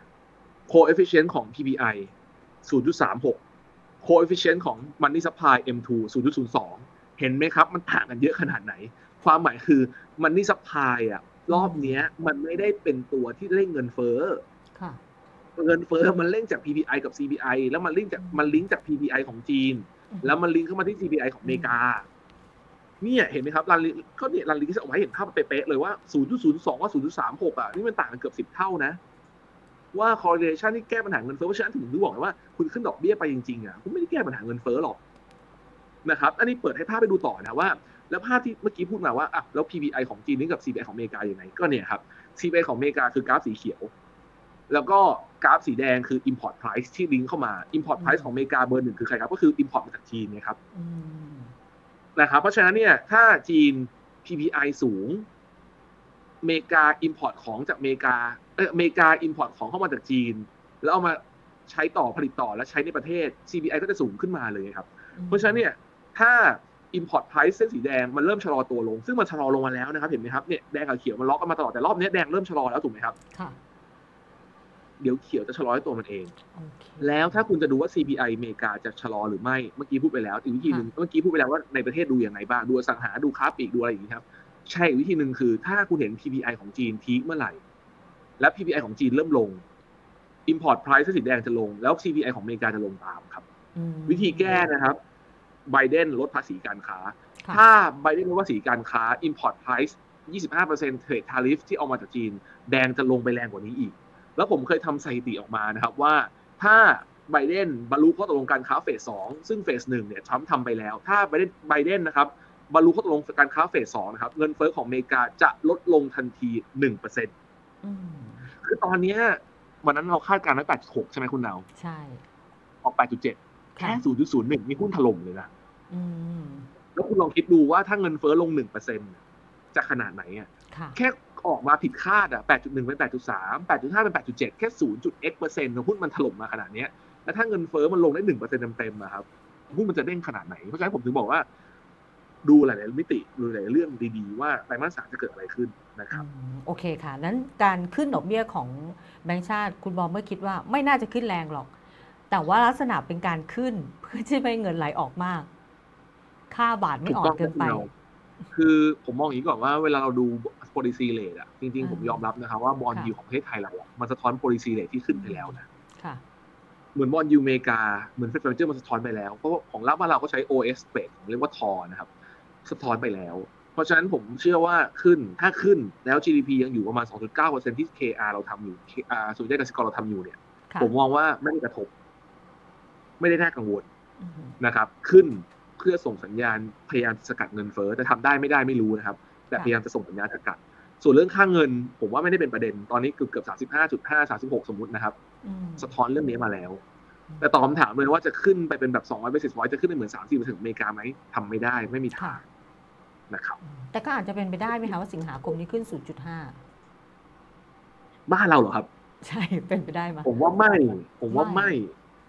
coefficient ของ พี พี ไอ ศูนย์จุดสามหก coefficient ของ money supply เอ็ม ทู ศูนย์จุดศูนย์สอง เห็นไหมครับมันต่างกันเยอะขนาดไหนความหมายคือ money supply อ่ะรอบนี้มันไม่ได้เป็นตัวที่เร่งเงินเฟ้อเงินเฟ้อมันเร่งจาก พี พี ไอ กับ ซี พี ไอ แล้วมันลิงก์จากมันลิงก์จาก พี พี ไอ ของจีนแล้วมันลิงก์เข้ามาที่ ซี พี ไอ ของอเมริกาเนี่ยเห็นไหมครับรันลิก็เนี่ยรันลิงก์จะออกมาให้เห็นภาพเป๊ะๆเลยว่า ศูนย์จุดศูนย์สอง กับ ศูนย์จุดสามหก อ่ะนี่มันต่างกันเกือบสิบเท่านะว่า correlation ที่แก้ปัญหาเงินเฟ้อเพราะฉะนั้นถึงรู้บอกว่าคุณขึ้นดอกเบี้ยไปจริงๆอ่ะคุณไม่ได้แก้ปัญหาเงินเฟ้อหรอกนะครับอันนี้เปิดให้ภาพไปดูต่อนะว่าแล้วภาพที่เมื่อกี้พูดมาว่าอ่ะแล้ว พี พี ไอ ของจีนนี่กับ ซี พี ไอ ของอเมริกาอย่างไรก็เนี่ยครับ ซี พี ไอ ของอเมริกาคือกราฟสีเขียวแล้วก็กราฟสีแดงคือ import price ที่ลิงก์เข้ามา import price ของอเมริกาเบอร์หนึ่งคือใครครับก็คือ import มาจากจีนนะครับนะครับเพราะฉะนั้นเนี่ยถ้าจีน พี พี ไอ สูงอเมริกา import ของจากอเมริกาเอออเมริกา import ของเข้ามาจากจีนแล้วเอามาใช้ต่อผลิตต่อและใช้ในประเทศ ซี พี ไอ ก็จะสูงขึ้นมาเลยครับเพราะฉะนั้นเนี่ยถ้าimport price เส้นสีแดงมันเริ่มชะลอตัวลงซึ่งมันชะลอลงมาแล้วนะครับเห็นไหมครับเนี่ยแดงกับเขียวมันล็อกกันมาตลอดแต่รอบนี้แดงเริ่มชะลอแล้วถูกไหมครับค่ะเดี๋ยวเขียวจะชะลอให้ตัวมันเอง okay. แล้วถ้าคุณจะดูว่า ซี พี ไอ อเมริกาจะชะลอหรือไม่เมื่อกี้พูดไปแล้วอีกวิธีนึงเมื่อกี้พูดไปแล้วว่าในประเทศดูอย่างไรบ้างดูอสังหาดูค้าปลีกดูอะไรอย่างนี้ครับใช่วิธีนึงคือถ้าคุณเห็น พี พี ไอ ของจีนพีคเมื่อไหร่และ พี พี ไอ ของจีนเริ่มลง import price เส้นสีแดงจะลงแล้ว ซี พี ไอ ของอเมริกาจะลงตามครับวิธีแก้นะครับไบเดนลดภาษีการค้าถ้าไบเดนลดภาษีการค้า import price ยี่สิบห้าเปอร์เซ็นต์ trade tariff ที่เอามาจากจีนแดงจะลงไปแรงกว่านี้อีกแล้วผมเคยทำสถิติออกมานะครับว่าถ้าไบเดนบรรลุข้อตกลงการค้าเฟสสองซึ่งเฟสหนึ่งเนี่ยทรัมป์ทำไปแล้วถ้าไบเดนไบเดนนะครับบรรลุข้อตกลงการค้าเฟสสองนะครับเงินเฟ้อของอเมริกาจะลดลงทันที หนึ่งเปอร์เซ็นต์ คือตอนนี้วันนั้นเราคาดการณ์ไว้ แปดจุดหก ใช่ไหมคุณนาวใช่ออก แปดจุดเจ็ด แค่ ศูนย์จุดศูนย์หนึ่ง มีหุ้นถล่มเลยนะแล้วคุณลองคิดดูว่าถ้าเงินเฟ้อลง หนึ่งเปอร์เซ็นต์ จะขนาดไหนอ่ะแค่ออกมาผิดคาดอ่ะ แปดจุดหนึ่ง เป็น แปดจุดสาม แปดจุดห้า เป็น แปดจุดเจ็ด แค่ ศูนย์จุดเอ็กซ์เปอร์เซ็นต์ ของหุ้นมันถล่มมาขนาดนี้แล้วถ้าเงินเฟ้อมันลงได้ หนึ่งเปอร์เซ็นต์ เต็มๆอ่ะครับหุ้นมันจะเด้งขนาดไหนเพราะฉะนั้นผมถึงบอกว่าดูหลายๆมิติดูหลายเรื่องดีๆว่าไตรมาสสามจะเกิดอะไรขึ้นนะครับโอเคค่ะนั้นการขึ้นดอกเบี้ยของแบงก์ชาติคุณบอมเมื่อคิดว่าไม่น่าจะขึ้นแรงหรอกแต่ว่าลักษณะเป็นการขึ้นเพื่อที่ไม่ให้เงินไหลออกมากค่าบาทไม่อ่อนเกินไปคือผมมองอย่างนี้ก่อนว่าเวลาเราดู policy rate อ่ะจริงๆผมยอมรับนะครับว่าบอนด์ยิลด์ของประเทศไทยเรามันสะท้อน policy rate ที่ขึ้นไปแล้วนะเหมือนบอนด์ยิลด์อเมริกาเหมือนเฟดเฟดเจอร์มันสะท้อนไปแล้วเพราะของเราบ้านเราก็ใช้ โอ เอส rate เรียกว่าทอนะครับสะท้อนไปแล้วเพราะฉะนั้นผมเชื่อว่าขึ้นถ้าขึ้นแล้ว จี ดี พี ยังอยู่ประมาณ สองจุดเก้าเปอร์เซ็นต์ ที่ เค อาร์ เราทำอยู่ เค อาร์ สุริยะกสิกรเราทำอยู่เนี่ยผมมองว่าไม่ได้กระทบไม่ได้น่ากังวลนะครับขึ้นเพื่อส่งสัญญาณพยายามสกัดเงินเฟ้อแต่ทำได้ไม่ได้ไม่รู้นะครับแต่พยายามจะส่งสัญญาณสกัดส่วนเรื่องค่าเงินผมว่าไม่ได้เป็นประเด็นตอนนี้เกือบเกือบ สามสิบห้าจุดห้า สามสิบหก สมมุตินะครับสะท้อนเรื่องนี้มาแล้วแต่ตอบคำถามเลยว่าจะขึ้นไปเป็นแบบสองร้อย basis point จะขึ้นไปเหมือน สามสิบเปอร์เซ็นต์ ของอเมริกาไหมทำไม่ได้ไม่มีทางนะครับแต่ก็อาจจะเป็นไปได้ไหมคะว่าสิงหาคมนี้ขึ้น ศูนย์จุดห้าบ้านเราเหรอครับใช่เป็นไปได้ไหมผมว่าไม่ผมว่าไม่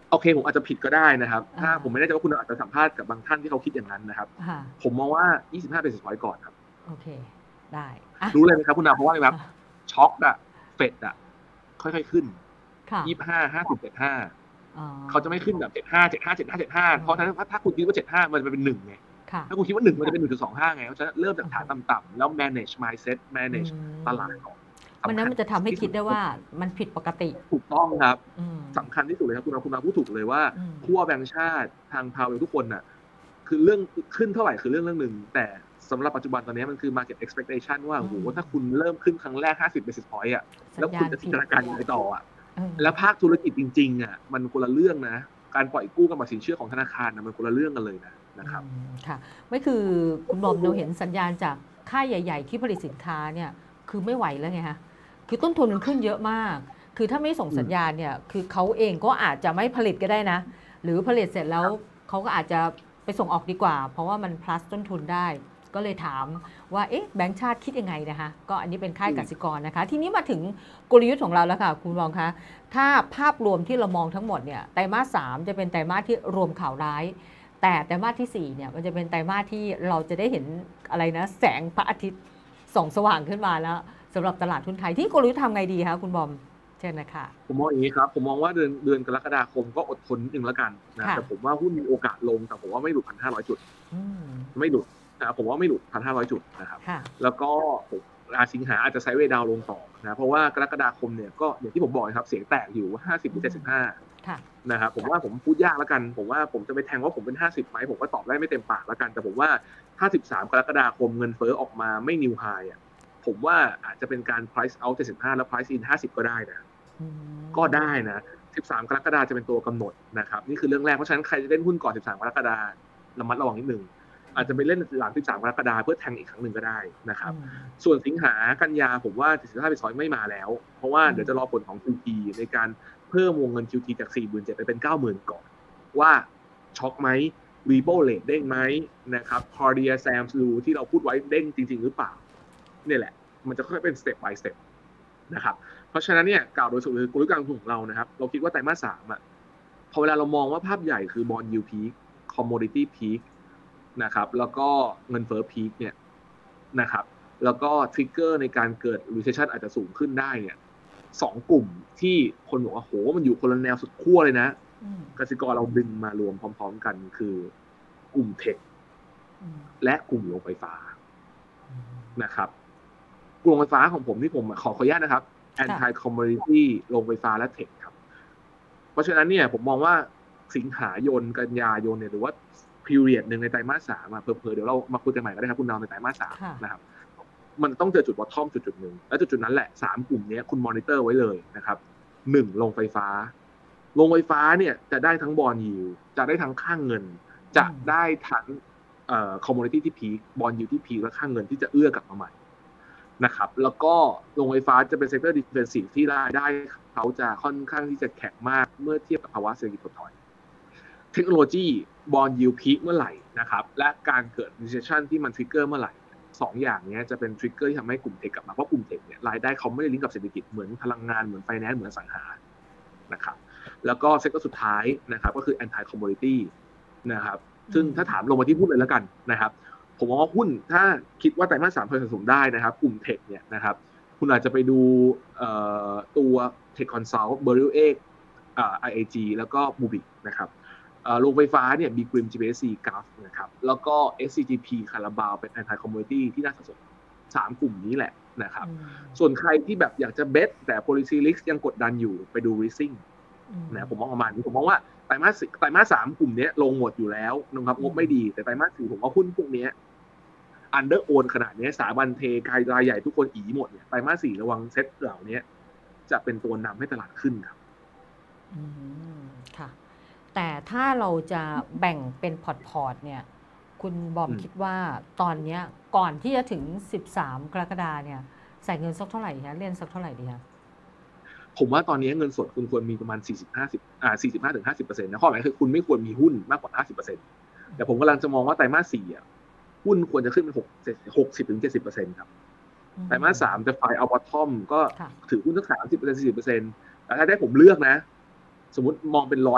โอเคผมอาจจะผิดก็ได้นะครับถ้าอ่าผมไม่แน่ใจว่าคุณอาจจะสัมภาษณ์กับบางท่านที่เขาคิดอย่างนั้นนะครับค่ะผมมองว่ายี่สิบห้า basis point ก่อนครับโอเคได้อ่ะรู้เลยไหมครับคุณนาเพราะว่าอะไรครับอ่ะช็อคอะเฟดอะค่อยๆขึ้นค่ะยี่สิบห้า ห้าสิบ เจ็ดสิบห้าอ๋อเขาจะไม่ขึ้นแบบเจ็ดสิบห้า เจ็ดสิบห้า เจ็ดสิบห้า เจ็ดสิบห้าอืมเพราะฉะนั้นถ้าคุณคิดว่าเจ็ดสิบห้ามันจะเป็นหนึ่งไงค่ะถ้าคุณคิดว่าหนึ่งมันจะเป็น หนึ่งจุดสองห้า ไงเพราะฉะนั้นเริ่มจากฐานต่ำๆแล้ว manage mindset manage อืมตลาดก่อนมันนั้นมันจะทำให้คิดได้ว่ามันผิดปกติถูกต้องครับอืมสำคัญที่สุดเลยครับคุณนาคุณนาพูดถูกเลยว่าอืมขั้วแบงก์ชาติทางพาวเวลทุกคนน่ะคือเรื่องขึ้นเท่าไหร่คือเรื่องเรื่องหนึ่งแต่สำหรับปัจจุบันตอนนี้มันคือ market expectation ว่าโอ้โหถ้าคุณเริ่มขึ้นครั้งแรกห้าสิบ basis point อ่ะแล้วคุณจะจินตนาการยังไงต่ออ่ะเออแล้วภาคธุรกิจจริงๆอ่ะมันคนละเรื่องนะการปล่อยกู้กับสินเชื่อของธนาคารนะมันคนละเรื่องกันเลยนะนะครับอืมค่ะไม่คือคุณบอมเราเห็นสัญญาณจากค่ายใหญ่ ๆ ที่ผลิตสินค้าเนี่ยคือไม่ไหวแล้วไงฮะคือต้นทุนมันขึ้นเยอะมาก คือถ้าไม่ส่งสัญญาณเนี่ยคือเขาเองก็อาจจะไม่ผลิตก็ได้นะ หรือผลิตเสร็จแล้วเขาก็อาจจะไปส่งออกดีกว่า เพราะว่ามัน plus ต้นทุนได้ ก็เลยถามว่าเอ๊ะแบงก์ชาติคิดยังไงนะคะก็อันนี้เป็นค่ายกสิกรนะคะ ทีนี้มาถึงกลยุทธ์ของเราแล้วค่ะคุณบอมคะถ้าภาพรวมที่เรามองทั้งหมดเนี่ยไตรมาสสามจะเป็นไตรมาสที่รวมข่าวร้าย แต่ไตรมาสที่สี่เนี่ยมันจะเป็นไตรมาสที่เราจะได้เห็นอะไรนะแสงพระอาทิตย์ส่องสว่างขึ้นมาแล้วสำหรับตลาดทุนไทยที่กลยุทธ์ทำไงดีคะคุณบอมเช่นนะคะผมมองอย่างนี้ครับผมมองว่าเดือนเดือนกรกฎาคมก็อดทนนิดนึงแล้วกันนะแต่ผมว่าหุ้นมีโอกาสลงแต่ผมว่าไม่หลุด หนึ่งพันห้าร้อย จุดอืมไม่หลุดนะผมว่าไม่หลุด หนึ่งพันห้าร้อย จุดนะครับค่ะแล้วก็ผมอาสิงหาอาจจะไซด์เวย์ดาวน์ลงต่อนะเพราะว่ากรกฎาคมเนี่ยก็อย่างที่ผมบอกครับเสียงแตกอยู่ว่าห้าสิบหรือเจ็ดสิบห้าค่ะนะครับผมว่าผมพูดยากแล้วกันผมว่าผมจะไปแทงว่าผมเป็นห้าสิบไหมผมก็ตอบได้ไม่เต็มปากแล้วกันแต่ผมว่าถ้าสิบสามกรกฎาคมเงินเฟ้อออกมาไม่นิวไฮอ่ะผมว่าอาจจะเป็นการ price out เจ็ดสิบห้าแล้ว price in ห้าสิบก็ได้นะอืมก็ได้นะสิบสามกรกฎาคมจะเป็นตัวกำหนดนะครับนี่คือเรื่องแรกเพราะฉะนั้นใครจะเล่นหุ้นก่อนสิบสามกรกฎาคมระมัดระวังนิดนึงอาจจะไปเล่นหลังสิบสามกรกฎาคมเพื่อแทงอีกครั้งหนึ่งก็ได้นะครับอืมส่วนสิงหากันยาผมว่าเจ็ดสิบห้า basis point ไม่มาแล้วเพราะว่าอืมเดี๋ยวจะรอผลของ คิว ที ในการเพิ่มวงเงิน คิว ที จาก สี่หมื่นเจ็ดพัน ไปเป็น เก้าหมื่น ก่อนว่าช็อกไหม repo rate เด้งไหมนะครับ Cordia Sams Rule ที่เราพูดไว้เด้งจริงๆหรือเปล่าเนี่ยแหละมันจะค่อยๆเป็น step by step นะครับเพราะฉะนั้นเนี่ยกล่าวโดยสรุปคือกลยุทธ์การลงทุนของเรานะครับเราคิดว่าไตรมาสสามอ่ะพอเวลาเรามองว่าภาพใหญ่คือ bond yield peak commodity peak นะครับแล้วก็เงินเฟ้อ peak เนี่ยนะครับแล้วก็ทริกเกอร์ในการเกิด recession อาจจะสูงขึ้นได้เนี่ยสองกลุ่มที่คนบอกว่าโหมันอยู่คนละแนวสุดขั้วเลยนะอืมกสิกรเราดึงมารวมพร้อมๆกันคือกลุ่มเทคอืมและกลุ่มโรงไฟฟ้าอืมนะครับกลุ่มโรงไฟฟ้าของผมที่ผมขอขออนุญาตนะครับ anti commodity โรงไฟฟ้าและเทคครับเพราะฉะนั้นเนี่ยผมมองว่าสิงหายนกันยายนเนี่ยหรือว่า period หนึ่งในไตรมาสสามเผลอๆเดี๋ยวเรามาคุยกันใหม่ก็ได้ครับคุณดาวในไตรมาสสามนะครับมันต้องเจอจุด bottom จุดจุดหนึ่งและจุดจุดนั้นแหละสามกลุ่มนี้คุณมอนิเตอร์ไว้เลยนะครับหนึ่งโรงไฟฟ้าโรงไฟฟ้าเนี่ยจะได้ทั้งบอนด์ยิลด์จะได้ทั้งค่างเงินจะได้ทั้งเอ่อ commodity ที่พีคบอนด์ยิลด์ที่พีคและค่างเงินที่จะเอื้อกลับมาใหม่นะครับแล้วก็โรงไฟฟ้าจะเป็นเซกเตอร์ดิเฟนซีฟที่รายได้เขาจะค่อนข้างที่จะแข็งมากเมื่อเทียบกับภาวะเศรษฐกิจถดถอยเทคโนโลยีบอนด์ยิลด์พีคเมื่อไหร่นะครับและการเกิด recession ที่มันทริกเกอร์เมื่อไหร่สองอย่างนี้จะเป็นทริกเกอร์ที่ทำให้กลุ่มเทคกลับมาเพราะกลุ่มเทคเนี่ยรายได้เขาไม่ได้ลิงก์กับเศรษฐกิจเหมือนพลังงานเหมือนไฟแนนซ์เหมือนอสังหานะครับแล้วก็เซกเตอร์สุดท้ายนะครับก็คือ anti commodity นะครับซึ่งถ้าถามลงมาที่หุ้นเลยแล้วกันนะครับผมมองว่าหุ้นถ้าคิดว่าไตรมาสสามเคยสะสมได้นะครับกลุ่มเทคเนี่ยนะครับคุณอาจจะไปดูตัว Tech Consult Beryl Egg อ่า ไอ เอ จี แล้วก็ Mubic นะครับโรงไฟฟ้าเนี่ย B กริม จี พี เอส ซี จี เอฟ นะครับแล้วก็ เอส ซี จี พี Carabao เป็น anti commodity ที่น่าสะสมสามกลุ่มนี้แหละนะครับส่วนใครที่แบบอยากจะเบสแต่ policy risk ยังกดดันอยู่ไปดู rising นะผมมองประมาณนี้ผมมองว่าไตรมาสไตรมาสสามกลุ่มนี้ลงหมดอยู่แล้วนะครับงบไม่ดีแต่ไตรมาสสี่ผมว่าหุ้นพวกนี้อันเดอร์โอนขนาดนี้สถาบันเทกายรายใหญ่ทุกคนอีหมดเนี่ยไตรมาสสี่ระวังเซ็ตเหล่านี้จะเป็นตัวนำให้ตลาดขึ้นครับอืมค่ะแต่ถ้าเราจะแบ่งเป็นพอร์ตๆเนี่ยคุณบอมคิดว่าตอนนี้ก่อนที่จะถึงสิบสามกรกฎาคมเนี่ยใส่เงินสักเท่าไหร่คะเล่นสักเท่าไหร่ดีคะผมว่าตอนนี้เงินสดคุณควรมีประมาณสี่สิบ ห้าสิบอ่าสี่สิบห้าถึงห้าสิบเปอร์เซ็นต์นะข้อหมายคือคุณไม่ควรมีหุ้นมากกว่าห้าสิบเปอร์เซ็นต์แต่ผมกำลังจะมองว่าไตรมาสสี่อ่ะหุ้นควรจะขึ้นเป็นหกสิบถึงเจ็ดสิบเปอร์เซ็นต์ครับไตรมาสสามจะไฟเอาบอททอมก็ถือหุ้นสักสามสิบเปอร์เซ็นต์สี่สิบเปอร์เซ็นต์แต่ถ้าได้ผมเลือกนะสมมติมองเป็นร้อยบาท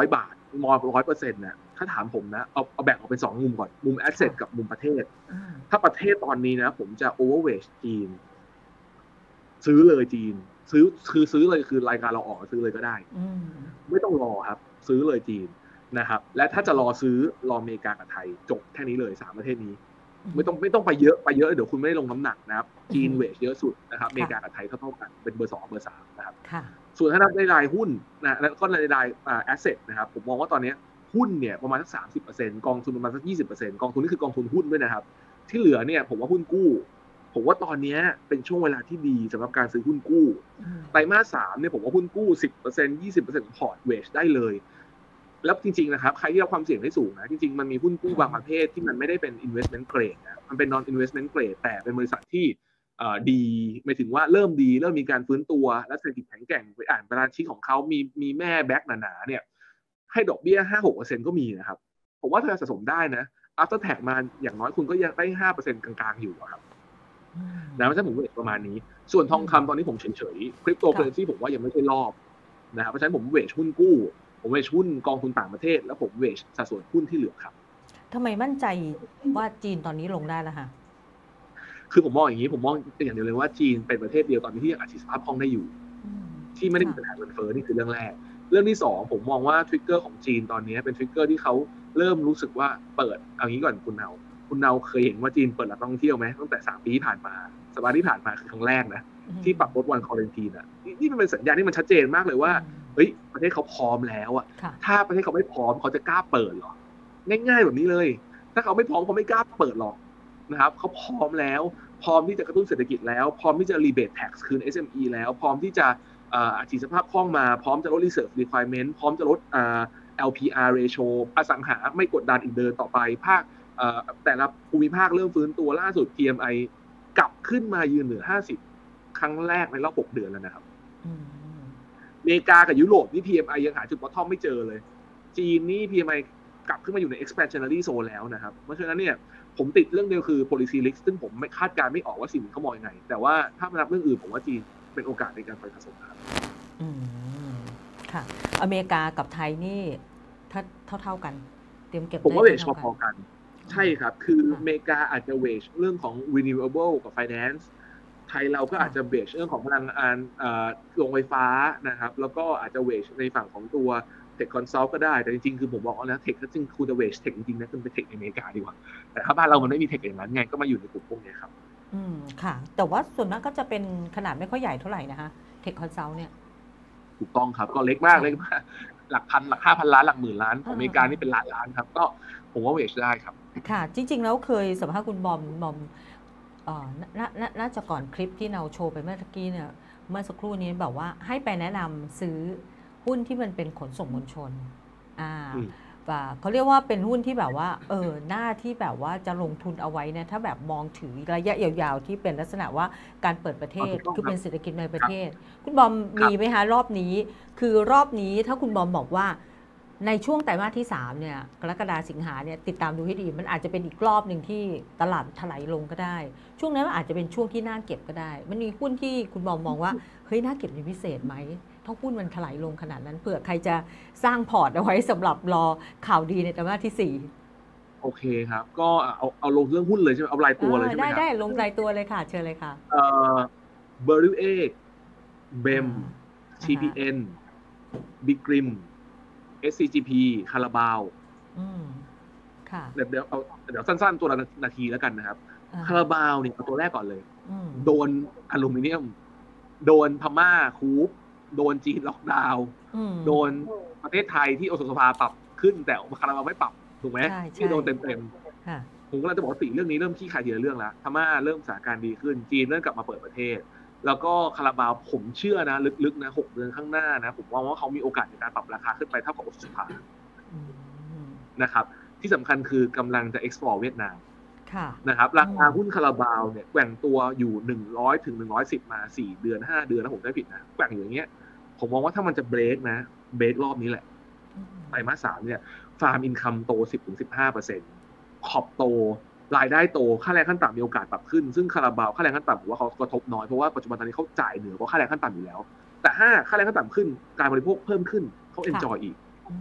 มองร้อยเปอร์เซ็นต์นะถ้าถามผมนะเอาเอาแบ่งออกเป็นสองมุมก่อนมุมแอสเซทกับมุมประเทศถ้าประเทศตอนนี้นะผมจะ overweight จีนซื้อเลยจีนซื้อคือซื้อเลยคือรายการเราออกซื้อเลยก็ได้ไม่ต้องรอครับซื้อเลยจีนนะครับและถ้าจะรอซื้อรออเมริกากับไทยจบแค่นี้เลยสามประเทศนี้ไม่ต้องไม่ต้องไปเยอะไปเยอะเดี๋ยวคุณไม่ได้ลงน้ำหนักนะครับจีนเวทเยอะสุดนะครับอเมริกากับไทยเท่าๆกันเป็นเบอร์สองเบอร์สามนะครับส่วนถ้านับในรายหุ้นนะแล้วก็ในรายอ่าแอสเซทนะครับผมมองว่าตอนนี้หุ้นเนี่ยประมาณสักสามสิบเปอร์เซ็นต์กองทุนประมาณสักยี่สิบเปอร์เซ็นต์กองทุนนี่คือกองทุนหุ้นด้วยนะครับที่เหลือเนี่ยผมว่าหุ้นกู้ผมว่าตอนนี้เป็นช่วงเวลาที่ดีสำหรับการซื้อหุ้นกู้ไตรมาสสามเนี่ยผมว่าหุ้นกู้ สิบเปอร์เซ็นต์ ยี่สิบเปอร์เซ็นต์ของพอร์ตเวชได้เลยแล้วจริงๆนะครับใครที่รับความเสี่ยงได้สูงนะจริงๆมันมีหุ้นกู้บางประเภทที่มันไม่ได้เป็น investment grade นะมันเป็น non investment grade แต่เป็นบริษัทที่ดีหมายถึงว่าเริ่มดีเริ่มมีการฟื้นตัวและเศรษฐกิจแข็งแกร่งไปอ่านบาลานซ์ชีทของเขามีมีแม่แบ็กหนาๆเนี่ยให้ดอกเบี้ย ห้าถึงหกเปอร์เซ็นต์ ก็มีนะครับผมว่าถ้าสะสมได้นะ after tax มาอย่างน้อยคุณก็ยังได้ ห้าเปอร์เซ็นต์ กลางๆอยู่ครับนะเพราะฉะนั้นผมเวทประมาณนี้ส่วนทองคำตอนนี้ผมเฉยๆคริปโตเคอเรนซีผมว่ายังไม่ใช่รอบนะครับเพราะฉะนั้นผมเวทหุ้นกู้ผมเวทหุ้นกองทุนต่างประเทศแล้วผมเวทสัดส่วนหุ้นที่เหลือครับทำไมมั่นใจว่าจีนตอนนี้ลงได้แล้วคะคือผมมองอย่างนี้ผมมองอย่างเดียวเลยว่าจีนเป็นประเทศเดียวตอนนี้ที่ยังอัดฉีดสภาพคล่องได้อยู่ที่ไม่ได้มีปัญหาเงินเฟ้อนี่คือเรื่องแรกเรื่องที่สองผมมองว่าทริกเกอร์ของจีนตอนนี้เป็นทริกเกอร์ที่เขาเริ่มรู้สึกว่าเปิดเอางี้ก่อนคุณเนาคุณเนาเคยเห็นว่าจีนเปิดรับนักท่องเที่ยวไหมตั้งแต่สามปีที่ผ่านมาสัปดาห์ที่ผ่านมาคือครั้งแรกนะที่ปรับลดวันควอรันทีนอ่ะนี่มันเป็นสัญญาณที่มันชัดเจนมากเลยว่าเฮ้ยประเทศเขาพร้อมแล้วอ่ะถ้าประเทศเขาไม่พร้อมเขาจะกล้าเปิดหรอง่ายๆแบบนี้เลยถ้าเขาไม่พร้อมเขาไม่กล้าเปิดหรอกนะครับเขาพร้อมแล้วพร้อมที่จะกระตุ้นเศรษฐกิจแล้วพร้อมที่จะ rebate tax คืน เอส เอ็ม อี แล้วพร้อมที่จะอัดฉีดสภาพคล่องมาพร้อมจะลด reserve requirement พร้อมจะลด แอล พี อาร์ ratio อสังหาไม่กดดันอีกเดินต่อไปภาคแต่ละภูมิภาคเริ่มฟื้นตัวล่าสุด พี เอ็ม ไอ กลับขึ้นมายืนเหนือห้าสิบครั้งแรกในรอบหกเดือนแล้วนะครับอเมริกากับยุโรปนี่ พี เอ็ม ไอ ยังหาจุด bottom ไม่เจอเลยจีนนี่ พี เอ็ม ไอ กลับขึ้นมาอยู่ใน expansionary zone แล้วนะครับเพราะฉะนั้นเนี่ยผมติดเรื่องเดียวคือ policy risk ซึ่งผมไม่คาดการไม่ออกว่าสิ่งนี้เขามองยังไงแต่ว่าถ้ามานับเรื่องอื่นผมว่าจีนเป็นโอกาสในการไปผสมครับอืมค่ะอเมริกากับไทยนี่ถ้าเท่าๆกันเตรียมเก็บผมว่าเวชพอๆกันใช่ครับคืออเมริกาอาจจะเวชเรื่องของ renewable กับ finance ไทยเราก็อาจจะเวชเรื่องของพลังงานโรงไฟฟ้านะครับแล้วก็อาจจะเวชในฝั่งของตัวเทคคอนซัลท์ก็ได้แต่จริงๆคือผมบอกแล้วเทคจริงๆคุณจะเวชเทคจริงๆนะคุณไปเทคในอเมริกาดีกว่าแต่ถ้าบ้านเรามันไม่มีเทคอย่างนั้นไงก็มาอยู่ในกลุ่มพวกนี้ครับอืมค่ะแต่ว่าส่วนมากก็จะเป็นขนาดไม่ค่อยใหญ่เท่าไหร่นะคะเทคคอนซัลท์เนี่ยถูกต้องครับก็เล็กมากเล็กมากหลักพันหลักห้าพันล้านหลักหมื่นล้านของอเมริกานี่เป็นหลายล้านครับก็ผมว่าเวชได้ครับค่ะจริงๆแล้วเคยสัมภาษณ์คุณบอมบอมเอ่อน่าจะก่อนคลิปที่เราโชว์ไปเมื่อกี้เนี่ยเมื่อสักครู่นี้แบบว่าให้ไปแนะนำซื้อหุ้นที่มันเป็นขนส่งมวลชนอ่าเขาเรียกว่าเป็นหุ้นที่แบบว่าเออหน้าที่แบบว่าจะลงทุนเอาไว้เนี่ยถ้าแบบมองถือระยะยาวๆที่เป็นลักษณะว่าการเปิดประเทศคือเป็นเศรษฐกิจในประเทศคุณบอมมีไหมคะรอบนี้คือรอบนี้ถ้าคุณบอมบอกว่าในช่วงไตรมาสที่สามเนี่ยกรกฎาคมสิงหาเนี่ยติดตามดูให้ดีมันอาจจะเป็นอีกรอบหนึ่งที่ตลาดถลายลงก็ได้ช่วงนั้นมันอาจจะเป็นช่วงที่น่าเก็บก็ได้มันมีหุ้นที่คุณบอมมองว่าเฮ้ยน่าเก็บเป็นพิเศษไหมถ้าหุ้นมันถลายลงขนาดนั้นเผื่อใครจะสร้างพอร์ตเอาไว้สำหรับรอข่าวดีในไตรมาสที่สี่โอเคครับก็เอาเอาลงเรื่องหุ้นเลยใช่ไหมเอารายตัวเลยใช่ไหมครับได้ได้ลงรายตัวเลยค่ะเชิญเลยค่ะเอ่อเบอร์ริวเอเบม ที พี เอ็น บิ๊กริม เอส ซี จี พี คาราบาวค่ะเดี๋ยวเดี๋ยวเอาเดี๋ยวสั้นๆตัวละนาทีแล้วกันนะครับคาราบาวเนี่ยเอาตัวแรกก่อนเลยโดนอลูมิเนียมโดนพม่าคูปโดนจีนล็อกดาวน์โดนประเทศไทยที่โอสถสภาปรับขึ้นแต่คาราบาวไม่ปรับถูกไหมที่โดนเต็มๆผมก็เลยจะบอกสี่เรื่องนี้เริ่มขี้ขายทีละเรื่องแล้วพม่าเริ่มสถานการณ์ดีขึ้นจีนเริ่มกลับมาเปิดประเทศแล้วก็คาราบาวผมเชื่อนะลึกๆนะหกเดือนข้างหน้านะผมว่าว่าเขามีโอกาสในการปรับราคาขึ้นไปเท่ากับโอสถสภานะครับที่สำคัญคือกำลังจะ export เวียดนามนะครับราคาหุ้นคาราบาวเนี่ยแกว่งตัวอยู่หนึ่งร้อยถึงหนึ่งร้อยสิบมาสี่เดือนห้าเดือนนะผมได้ผิดนะแกว่งอยู่อย่างเงี้ยผมมองว่าถ้ามันจะเบรกนะเบรกรอบนี้แหละไตรมาสสามเนี่ยฟาร์มอินคัมโต สิบถึงสิบห้าเปอร์เซ็นต์ ขอบโตรายได้โตค่าแรงขั้นต่ำมีโอกาสปรับขึ้นซึ่งคาราบาวค่าแรงขั้นต่ำผมว่าเขากระทบน้อยเพราะว่าปัจจุบันตอนนี้เขาจ่ายเหนือกว่าค่าแรงขั้นต่ำอยู่แล้วแต่ถ้าค่าแรงขั้นต่ำขึ้นการบริโภคเพิ่มขึ้นเขาเอนจอยอีก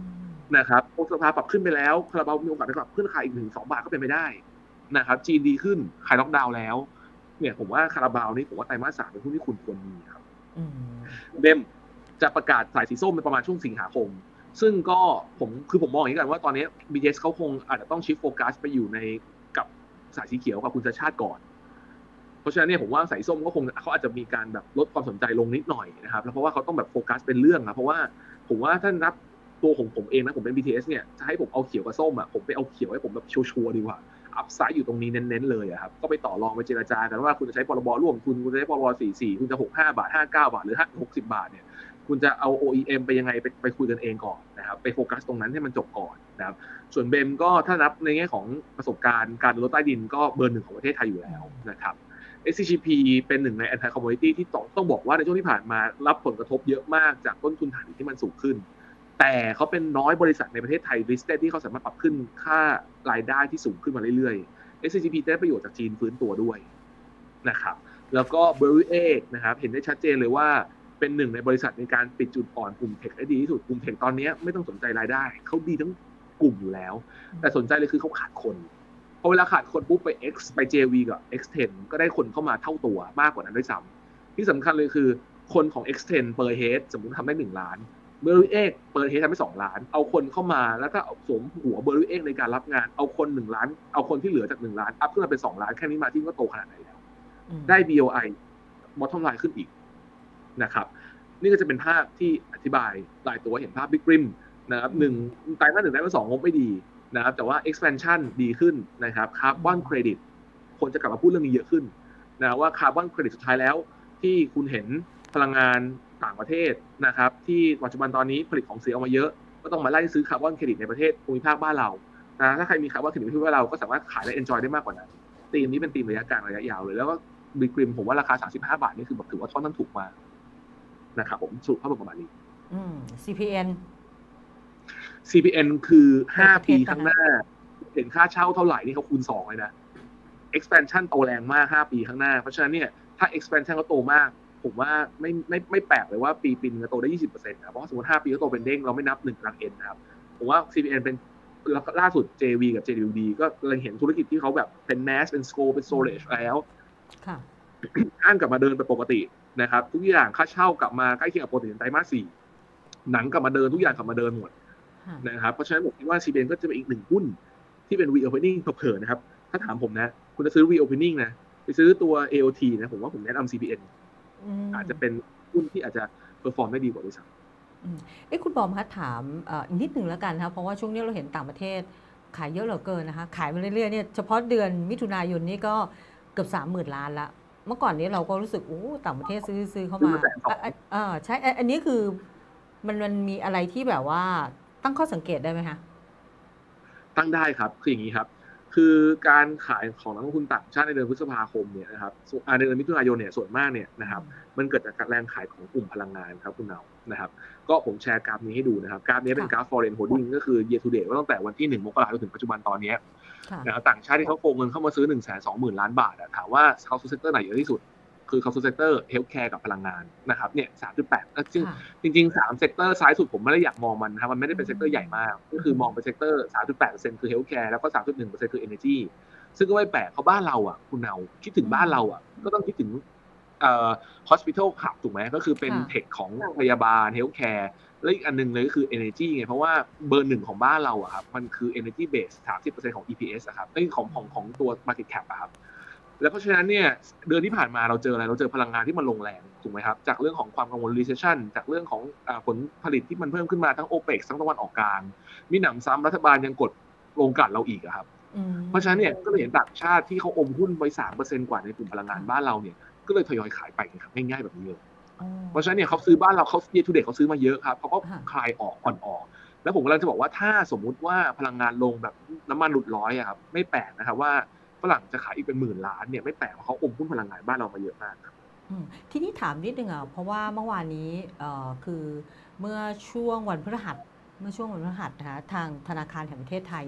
นะครับโอสภาปรับขึ้นไปแล้วคาราบาวมีโอกาสจะปรับขึ้นราคาอีกหนึ่งสองบาทก็เป็นไปได้นะครับจีนดีขึ้นขายล็อกดาวน์แล้วเนี่ยผมว่าคาราบาวนี่ผมว่าไตรมาสสามเป็นหุ้นที่คุณควรมีครับเบมจะประกาศสายสีส้มในประมาณช่วงสิงหาคมซึ่งก็ผมคือผมมองอย่างนี้กันว่าตอนนี้ บี ที เอส เขาคงอาจจะต้องชิฟโฟกัสไปอยู่ในกับสายสีเขียวกับคุณชาติชาติก่อนเพราะฉะนั้นเนี่ยผมว่าสายส้มก็คงเขาอาจจะมีการแบบลดความสนใจลงนิดหน่อยนะครับแล้วเพราะว่าเขาต้องแบบโฟกัสเป็นเรื่องนะเพราะว่าผมว่าถ้านับตัวของผมเองนะผมเป็น บี ที เอส เนี่ยจะให้ผมเอาเขียวกับส้มอ่ะผมไปเอาเขียวให้ผมแบบชัวร์ๆดีกว่าอัพไซด์อยู่ตรงนี้เน้นๆเลยครับก็ไปต่อรองไปเจรจากันว่าคุณจะใช้พรบร่วมทุนคุณจะใช้พรบสี่สิบสี่คุณจะหกสิบห้าบาทห้าสิบเก้าบาทหรือหกสิบบาทเนี่ยคุณจะเอา โอ อี เอ็ม ไปยังไงไปไปคุยกันเองก่อนนะครับไปโฟกัสตรงนั้นให้มันจบก่อนนะครับส่วนเบมก็ถ้านับในแง่ของประสบการณ์การรถใต้ดินก็เบอร์หนึ่งของประเทศไทยอยู่แล้วนะครับ เอส ซี จี พี เป็นหนึ่งใน anti commodity ที่ต้องต้องบอกว่าในช่วงที่ผ่านมารับผลกระทบเยอะมากจากต้นทุนฐานหินที่มันสูงขึ้นแต่เขาเป็นน้อยบริษัทในประเทศไทย listed ที่เขาสามารถปรับขึ้นค่ารายได้ที่สูงขึ้นมาเรื่อยๆ เอส ซี จี พี ได้ประโยชน์จากจีนฟื้นตัวด้วยนะครับแล้วก็ Berry นะครับเห็นได้ชัดเจนเลยว่าเป็นหนึ่งในบริษัทในการปิดจุดอ่อนกลุ่มเทคได้ดีที่สุดกลุ่มเทคตอนนี้ไม่ต้องสนใจรายได้เขาดีทั้งกลุ่มอยู่แล้วแต่สนใจเลยคือเขาขาดคนพอเวลาขาดคนปุ๊บไป X ไป เจ วี กับ เอ็กซ์ เท็น ก็ได้คนเข้ามาเท่าตัวมากกว่านั้นด้วยซ้ำที่สำคัญเลยคือคนของ เอ็กซ์ เท็น per head สมมุติทำได้หนึ่งล้าน Berry X per head ทำได้สองล้านเอาคนเข้ามาแล้วก็สวมหัว Berry X ในการรับงานเอาคนหนึ่งล้านเอาคนที่เหลือจากหนึ่งล้านอัพขึ้นมาเป็นสองล้านแค่นี้มาที่ก็โตขนาดไหนแล้วได้ บี โอ ไอ bottom line ขึ้นอีกนะครับนี่ก็จะเป็นภาพที่อธิบายหลายตัวเห็นภาพ Big Rim นะครับหนึ่งไตรมาสหนึ่งไตรมาสสองงบไม่ดีนะครับแต่ว่า expansion ดีขึ้นนะครับคาร์บอนเครดิตคนจะกลับมาพูดเรื่องนี้เยอะขึ้นนะว่าคาร์บอนเครดิตสุดท้ายแล้วที่คุณเห็นพลังงานต่างประเทศนะครับที่ปัจจุบันตอนนี้ผลิตของเสียออกมาเยอะก็ต้องมาไล่ซื้อคาร์บอนเครดิตในประเทศภูมิภาคบ้านเรานะถ้าใครมีคาร์บอนเครดิตที่บ้านเราก็สามารถขายและ enjoy ได้มากกว่านั้นธีมนี้เป็นธีมระยะกลางระยะยาวเลยแล้วก็บิ๊กกริมผมว่าราคาสามสิบห้าบาทนี่คือแบบถือว่าค่อนข้างถูกมากนะครับผมสรุปภาพรวมประมาณนี้อืม ซี พี เอ็นซี พี เอ็น คือห้าปีข้างหน้าเห็นค่าเช่าเท่าไหร่นี่เขาคูณสองเลยนะ expansion โตแรงมากห้าปีข้างหน้าเพราะฉะนั้นเนี่ยถ้า expansion เขาโตมากผมว่าไม่ไม่ไม่แปลกเลยว่าปีปีนึงจะโตได้ ยี่สิบเปอร์เซ็นต์ นะเพราะสมมุติห้าปีเขาโตเป็นเด้งเราไม่นับหนึ่งกลาง N นะครับผมว่า ซี พี เอ็น เป็นล่าสุด เจ วี กับ เจ ดับเบิลยู ดี ก็เราเห็นธุรกิจที่เขาแบบเป็น mass เป็น scope เป็น storage แล้วค่ะห้างกลับมาเดินไปปกตินะครับทุกอย่างค่าเช่ากลับมาใกล้เคียงกับปกติในไตรมาสสี่หนังกลับมาเดินทุกอย่างกลับมาเดินหมดนะครับเพราะฉะนั้นผมคิดว่า ซี พี เอ็น ก็จะเป็นอีกหนึ่งหุ้นที่เป็น reopening เผลอๆนะครับถ้าถามผมนะคุณจะซื้อ reopening นะไปซื้อตัว เอ โอ ที นะผมว่าผมแนะนำ ซี พี เอ็น อาจจะเป็นหุ้นที่อาจจะ perform ได้ดีกว่าด้วยซ้ำเอ๊ะคุณบอมคะถามอีกนิดหนึ่งแล้วกันครับเพราะว่าช่วงนี้เราเห็นต่างประเทศขายเยอะเหลือเกินนะคะขายมาเรื่อยๆเนี่ยเฉพาะเดือนมิถุนายนนี่ก็เกือบสามหมื่นล้านละเมื่อก่อนนี้เราก็รู้สึกโอ้ต่างประเทศซื้อซื้อเข้ามาอ่าใช่อันนี้คือมันมันมีอะไรที่แบบว่าตั้งข้อสังเกตได้ไหมคะตั้งได้ครับคืออย่างนี้ครับคือการขายของนักลงทุนต่างชาติในเดือนพฤษภาคมเนี่ยนะครับในเดือนมิถุนายนเนี่ยส่วนมากเนี่ยนะครับมันเกิดจากการแรงขายของกลุ่มพลังงานครับคุณเนานะครับก็ผมแชร์กราฟนี้ให้ดูนะครับกราฟนี้เป็นกราฟ foreign holding ก็คือ year to date ว่าตั้งแต่วันที่หนึ่งมกราคมจนถึงปัจจุบันตอนนี้นะครับต่างชาติที่เขาโกงเงินเข้ามาซื้อ หนึ่งแสนสองหมื่นล้านบาทถามว่าเขาซื้อเซกเตอร์ไหนเยอะที่สุดคือเขาซื้อเซกเตอร์เฮลท์แคร์กับพลังงานนะครับเนี่ย สามจุดแปด จริงจริงๆสามเซกเตอร์ซ้ายสุดผมไม่ได้อยากมองมันนะครับมันไม่ได้เป็นเซกเตอร์ใหญ่มากก็คือมองเป็นเซกเตอร์ สามจุดแปดเปอร์เซ็นต์ คือเฮลท์แคร์แล้วก็ สามจุดหนึ่งเปอร์เซ็นต์ คือ energy ซึ่งก็ไม่แปลกเพราะบ้านเราอ่ะคุณเนาคิดถึงบ้านเราอ่ะก็ต้องคิดถึงเอ่อ hospital hub ถูกไหมก็คือเป็นเทคของพยาบาลเฮลท์แคร์และอีกอันนึงเลยก็คือ energy ไงเพราะว่าเบอร์หนึ่งของบ้านเราอ่ะครับมันคือ energy base สามสิบเปอร์เซ็นต์ ของ อี พี เอส อะครับนี่ของของของตัว market cap อะครับแล้วเพราะฉะนั้นเนี่ยเดือนที่ผ่านมาเราเจออะไรเราเจอพลังงานที่มันลงแรงถูกไหมครับจากเรื่องของความกังวล recession จากเรื่องของผลผลิตที่มันเพิ่มขึ้นมาทั้ง โอเปก ทั้งตะวันออกกลางมีหนำซ้ำรัฐบาลยังกดลงกลั่นเราอีกครับเพราะฉะนั้นเนี่ยก็เลยเห็นต่างชาติที่เขาอมหุ้นไว้ สามเปอร์เซ็นต์ กว่าในกลุ่มพลังงานบ้านเราเนี่ยก็เลยทยอยขายไปครับง่ายๆแบบนี้เลยเพราะฉะนั้นเนี่ยเขาซื้อบ้านเราเขา year to date เขาซื้อมาเยอะครับเขาก็คลายออกอ่อนออกแล้วผมกำลังจะบอกว่าถ้าสมมุติว่าพลังงานลงแบบน้ำมันหลุดร้อยอะครับไม่แปลกนะครับว่าฝรั่งจะขายอีกเป็นหมื่นล้านเนี่ยไม่แปลกเพราะเขาอมหุ้นพลังงานบ้านเรามาเยอะมากครับทีนี้ถามนิดนึงอ่ะเพราะว่าเมื่อวานนี้คือเมื่อช่วงวันพฤหัสเมื่อช่วงวันพฤหัสนะคะทางธนาคารแห่งประเทศไทยเนี่ย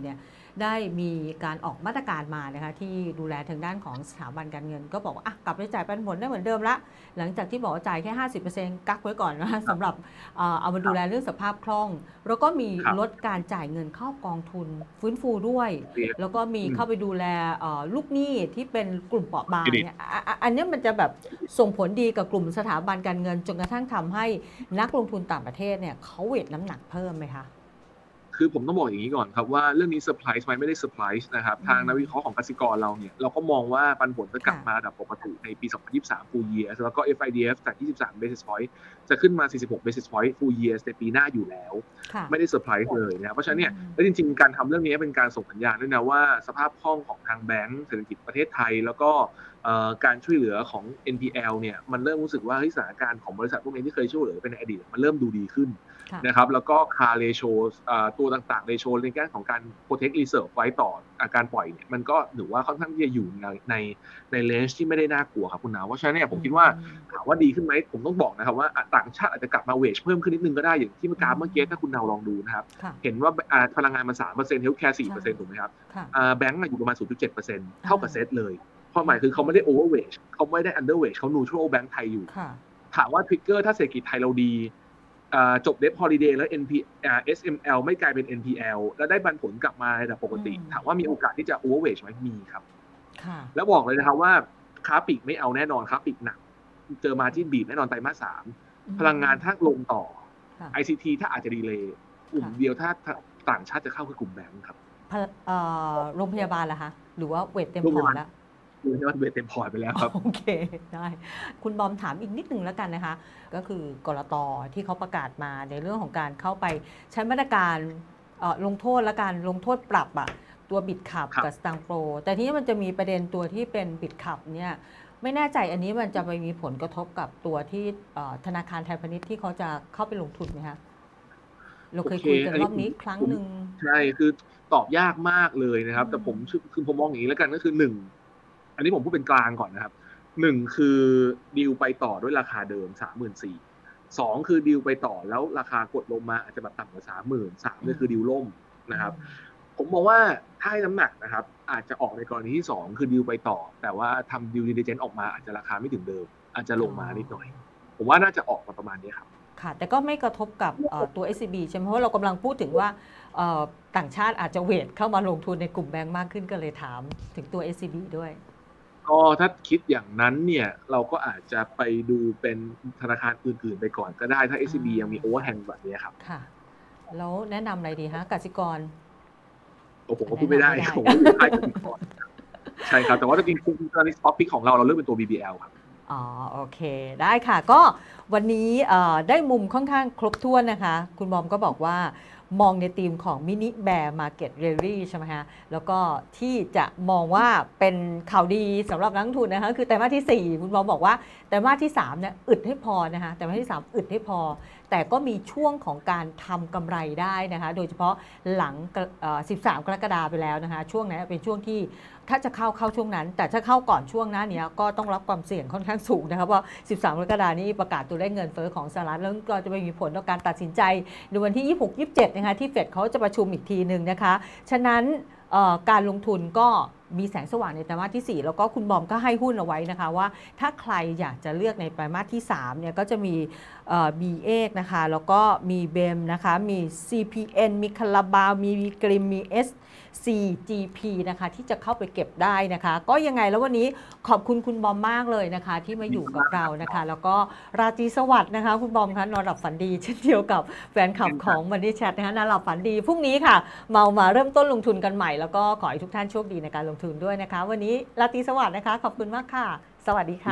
ได้มีการออกมาตรการมานะคะที่ดูแลทางด้านของสถาบันการเงินก็บอกว่าอ่ะกลับไปจ่ายปันผลได้เหมือนเดิมละหลังจากที่บอกว่าจ่ายแค่ ห้าสิบเปอร์เซ็นต์ กักไว้ก่อนนะคะสำหรับเอามาดูแลเรื่องสภาพคล่องแล้วก็มีลดการจ่ายเงินเข้ากองทุนฟื้นฟูด้วยแล้วก็มีเข้าไปดูแลลูกหนี้ที่เป็นกลุ่มเปราะบางเนี่ยอันนี้มันจะแบบส่งผลดีกับกลุ่มสถาบันการเงินจนกระทั่งทำให้นักลงทุนต่างประเทศเนี่ยเขาเวทน้ำหนักเพิ่มไหมคะคือผมต้องบอกอย่างนี้ก่อนครับว่าเรื่องนี้เซอร์ไพรส์ไหมไม่ได้เซอร์ไพรส์นะครับทางนักวิเคราะห์ของกสิกรเราเนี่ยเราก็มองว่าปันผลจะกลับมาระดับปกติในปี สองพันยี่สิบสาม full year แล้วก็ เอฟ ไอ ดี เอฟ จาก ยี่สิบสาม basis point จะขึ้นมา สี่สิบหก basis point full year ในปีหน้าอยู่แล้วไม่ได้เซอร์ไพรส์เลยนะเพราะฉะนั้นเนี่ยแล้วจริงๆการทำเรื่องนี้เป็นการส่งสัญญาณด้วยนะว่าสภาพคล่องของทางแบงก์เศรษฐกิจประเทศไทยแล้วก็การช่วยเหลือของ เอ็น พี แอล เนี่ยมันเริ่มรู้สึกว่าสถานการณ์ของบริษัทพวกนี้ที่เคยช่วยเหลือเป็นในอดีตมันเริ่มดูดีขึ้นนะครับแล้วก็ car ratio ตัวต่างๆ ratio ในแง่ของการ protect reserve ไว้ต่ออาการปล่อยเนี่ยมันก็ถือว่าค่อนข้างที่จะอยู่ในในใน range ที่ไม่ได้น่ากลัวครับคุณนาเพราะฉะนั้นเนี่ยผมคิดว่าถามว่าดีขึ้นไหมผมต้องบอกนะครับว่าต่างชาติอาจจะกลับมา wage เพิ่มขึ้นนิดนึงก็ได้อย่างที่เมื่อกี้เมื่อกี้ถ้าคุณนาลองดูนะครับเห็นว่าพลังงานมัน สามเปอร์เซ็นต์ healthcare สี่เปอร์เซ็นต์ ถูกไหมครับแบงก์อยู่ประมาณ ศูนย์จุดเจ็ดเปอร์เซ็นต์ เท่ากับเซตเลยความหมายคือเขาไม่ได้ overweight เขาไม่ได้ underweight เขา neutral แบงก์ไทยอยู่ถามว่าทริกเกอร์ถ้าเศรษฐกิจไทยเราดีจบ Debt Holiday แล้ว เอ็น พี เอส เอ็ม แอล ไม่กลายเป็น เอ็น พี แอล แล้วได้ปันผลกลับมาในระดับปกติถามว่ามีโอกาสที่จะ overweight ไหมมีครับแล้วบอกเลยนะครับว่าค้าปลีกไม่เอาแน่นอนค้าปลีกหนักเจอมาที่บีบแน่นอนไตรมาสสามพลังงานถ้าลงต่อ ไอ ซี ที ถ้าอาจจะดีเลย์กลุ่มเดียวถ้าต่างชาติจะเข้าคือกลุ่มแบงก์ครับโรงพยาบาลล่ะคะหรือว่าเวทเต็มพอร์ตแล้วดูที่ว่าเวทเต็มพอร์ตไปแล้วครับโอเคได้คุณบอมถามอีกนิดนึงแล้วกันนะคะก็คือกลต.ที่เขาประกาศมาในเรื่องของการเข้าไปใช้มาตรการลงโทษและการลงโทษปรับอะตัวบิตคับกับสตางค์โปรแต่ทีนี้มันจะมีประเด็นตัวที่เป็นบิตคับเนี่ยไม่แน่ใจอันนี้มันจะไปมีผลกระทบกับตัวที่ธนาคารไทยพาณิชย์ที่เขาจะเข้าไปลงทุนไหมคะเราเคยคุยกันรอบนี้ครั้งหนึ่งใช่คือตอบยากมากเลยนะครับแต่ผมคือผมมองอย่างนี้แล้วกันก็คือหนึ่งอันนี้ผมพูดเป็นกลางก่อนนะครับหนึ่งคือดีลไปต่อด้วยราคาเดิม สามหมื่นสี่พัน สองคือดีลไปต่อแล้วราคากดลงมาอาจจะแบบต่ำกว่า สามหมื่น สามนี่คือดีลล่มนะครับผมมองว่าถ้าให้น้ำหนักนะครับอาจจะออกในกรณีที่สองคือดีลไปต่อแต่ว่าทำดีลดิลิเจนซ์ออกมาอาจจะราคาไม่ถึงเดิมอาจจะลงมานิดหน่อยผมว่าน่าจะออกมาประมาณนี้ครับค่ะแต่ก็ไม่กระทบกับตัว เอส ซี บี ใช่ไหมเพราะว่าเรากำลังพูดถึงว่าต่างชาติอาจจะเวทเข้ามาลงทุนในกลุ่มแบงก์มากขึ้นก็เลยถามถึงตัว เอส ซี บี ด้วยก็ถ้าคิดอย่างนั้นเนี่ยเราก็อาจจะไปดูเป็นธนาคารอื่นๆไปก่อนก็ได้ถ้า เอส ซี บี ยังมีโอเวอร์แฮงแบบนี้ครับค่ะแล้วแนะนำอะไรดีฮะกสิกรโอ้ผมก็พูดไม่ได้ผมก็อยู่ค่ายกสิกรใช่ครับแต่ว่าจริงๆตอนนี้ท็อปปิกของเราเราเลือกเป็นตัว บี บี แอล ครับอ๋อโอเคได้ค่ะก็วันนี้ได้มุมค่อนข้างครบถ้วนนะคะคุณบอมก็บอกว่ามองในธีมของมินิแบร์มาร์เก็ตเรลลี่ใช่ไหมคะแล้วก็ที่จะมองว่าเป็นข่าวดีสำหรับนักลงทุนนะคะคือไตรมาสที่สี่คุณบอมบอกว่าไตรมาสที่สามเนี่ยอึดให้พอนะคะไตรมาสที่สามอึดให้พอแต่ก็มีช่วงของการทำกำไรได้นะคะโดยเฉพาะหลังสิบสามกรกฎาคมไปแล้วนะคะช่วงนั้นเป็นช่วงที่ถ้าจะเข้าเข้าช่วงนั้นแต่ถ้าเข้าก่อนช่วงหน้านี้ก็ต้องรับความเสี่ยงค่อนข้างสูงนะคะเพราะสิบสามกรกฎาคมนี้ประกาศตัวเลขเงินเฟ้อของสหรัฐแล้วก็จะไปมีผลต่อการตัดสินใจในวันที่ยี่สิบหก ยี่สิบเจ็ดนะคะที่เฟดเขาจะประชุมอีกทีนึงนะคะฉะนั้นการลงทุนก็มีแสงสว่างในไตรมาสที่สี่แล้วก็คุณบอมก็ให้หุ้นเอาไว้นะคะว่าถ้าใครอยากจะเลือกในไตรมาสที่สามเนี่ยก็จะมีบี เอ นะคะแล้วก็มีเบมนะคะมี ซี พี เอ็น มีคาราบาวมีวีกริมมี เอส ซี จี พี นะคะที่จะเข้าไปเก็บได้นะคะก็ยังไงแล้ววันนี้ขอบคุณคุณบอมมากเลยนะคะที่มาอยู่กับเรานะคะแล้วก็ราตรีสวัสดิ์นะคะคุณบอมคะนอนหลับฝันดีเช่นเดียวกับแฟนคลับของมันนี่แชทนะคะนอนหลับฝันดีพรุ่งนี้ค่ะเมามาเริ่มต้นลงทุนกันใหม่แล้วก็ขอให้ทุกท่านโชคดีในการลงทุนด้วยนะคะวันนี้ราตรีสวัสดิ์นะคะขอบคุณมากค่ะสวัสดีค่ะ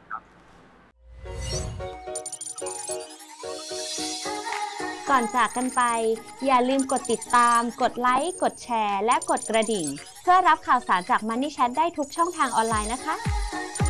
ก่อนจากกันไปอย่าลืมกดติดตามกดไลค์กดแชร์และกดกระดิ่งเพื่อรับข่าวสารจาก Money Chat ได้ทุกช่องทางออนไลน์นะคะ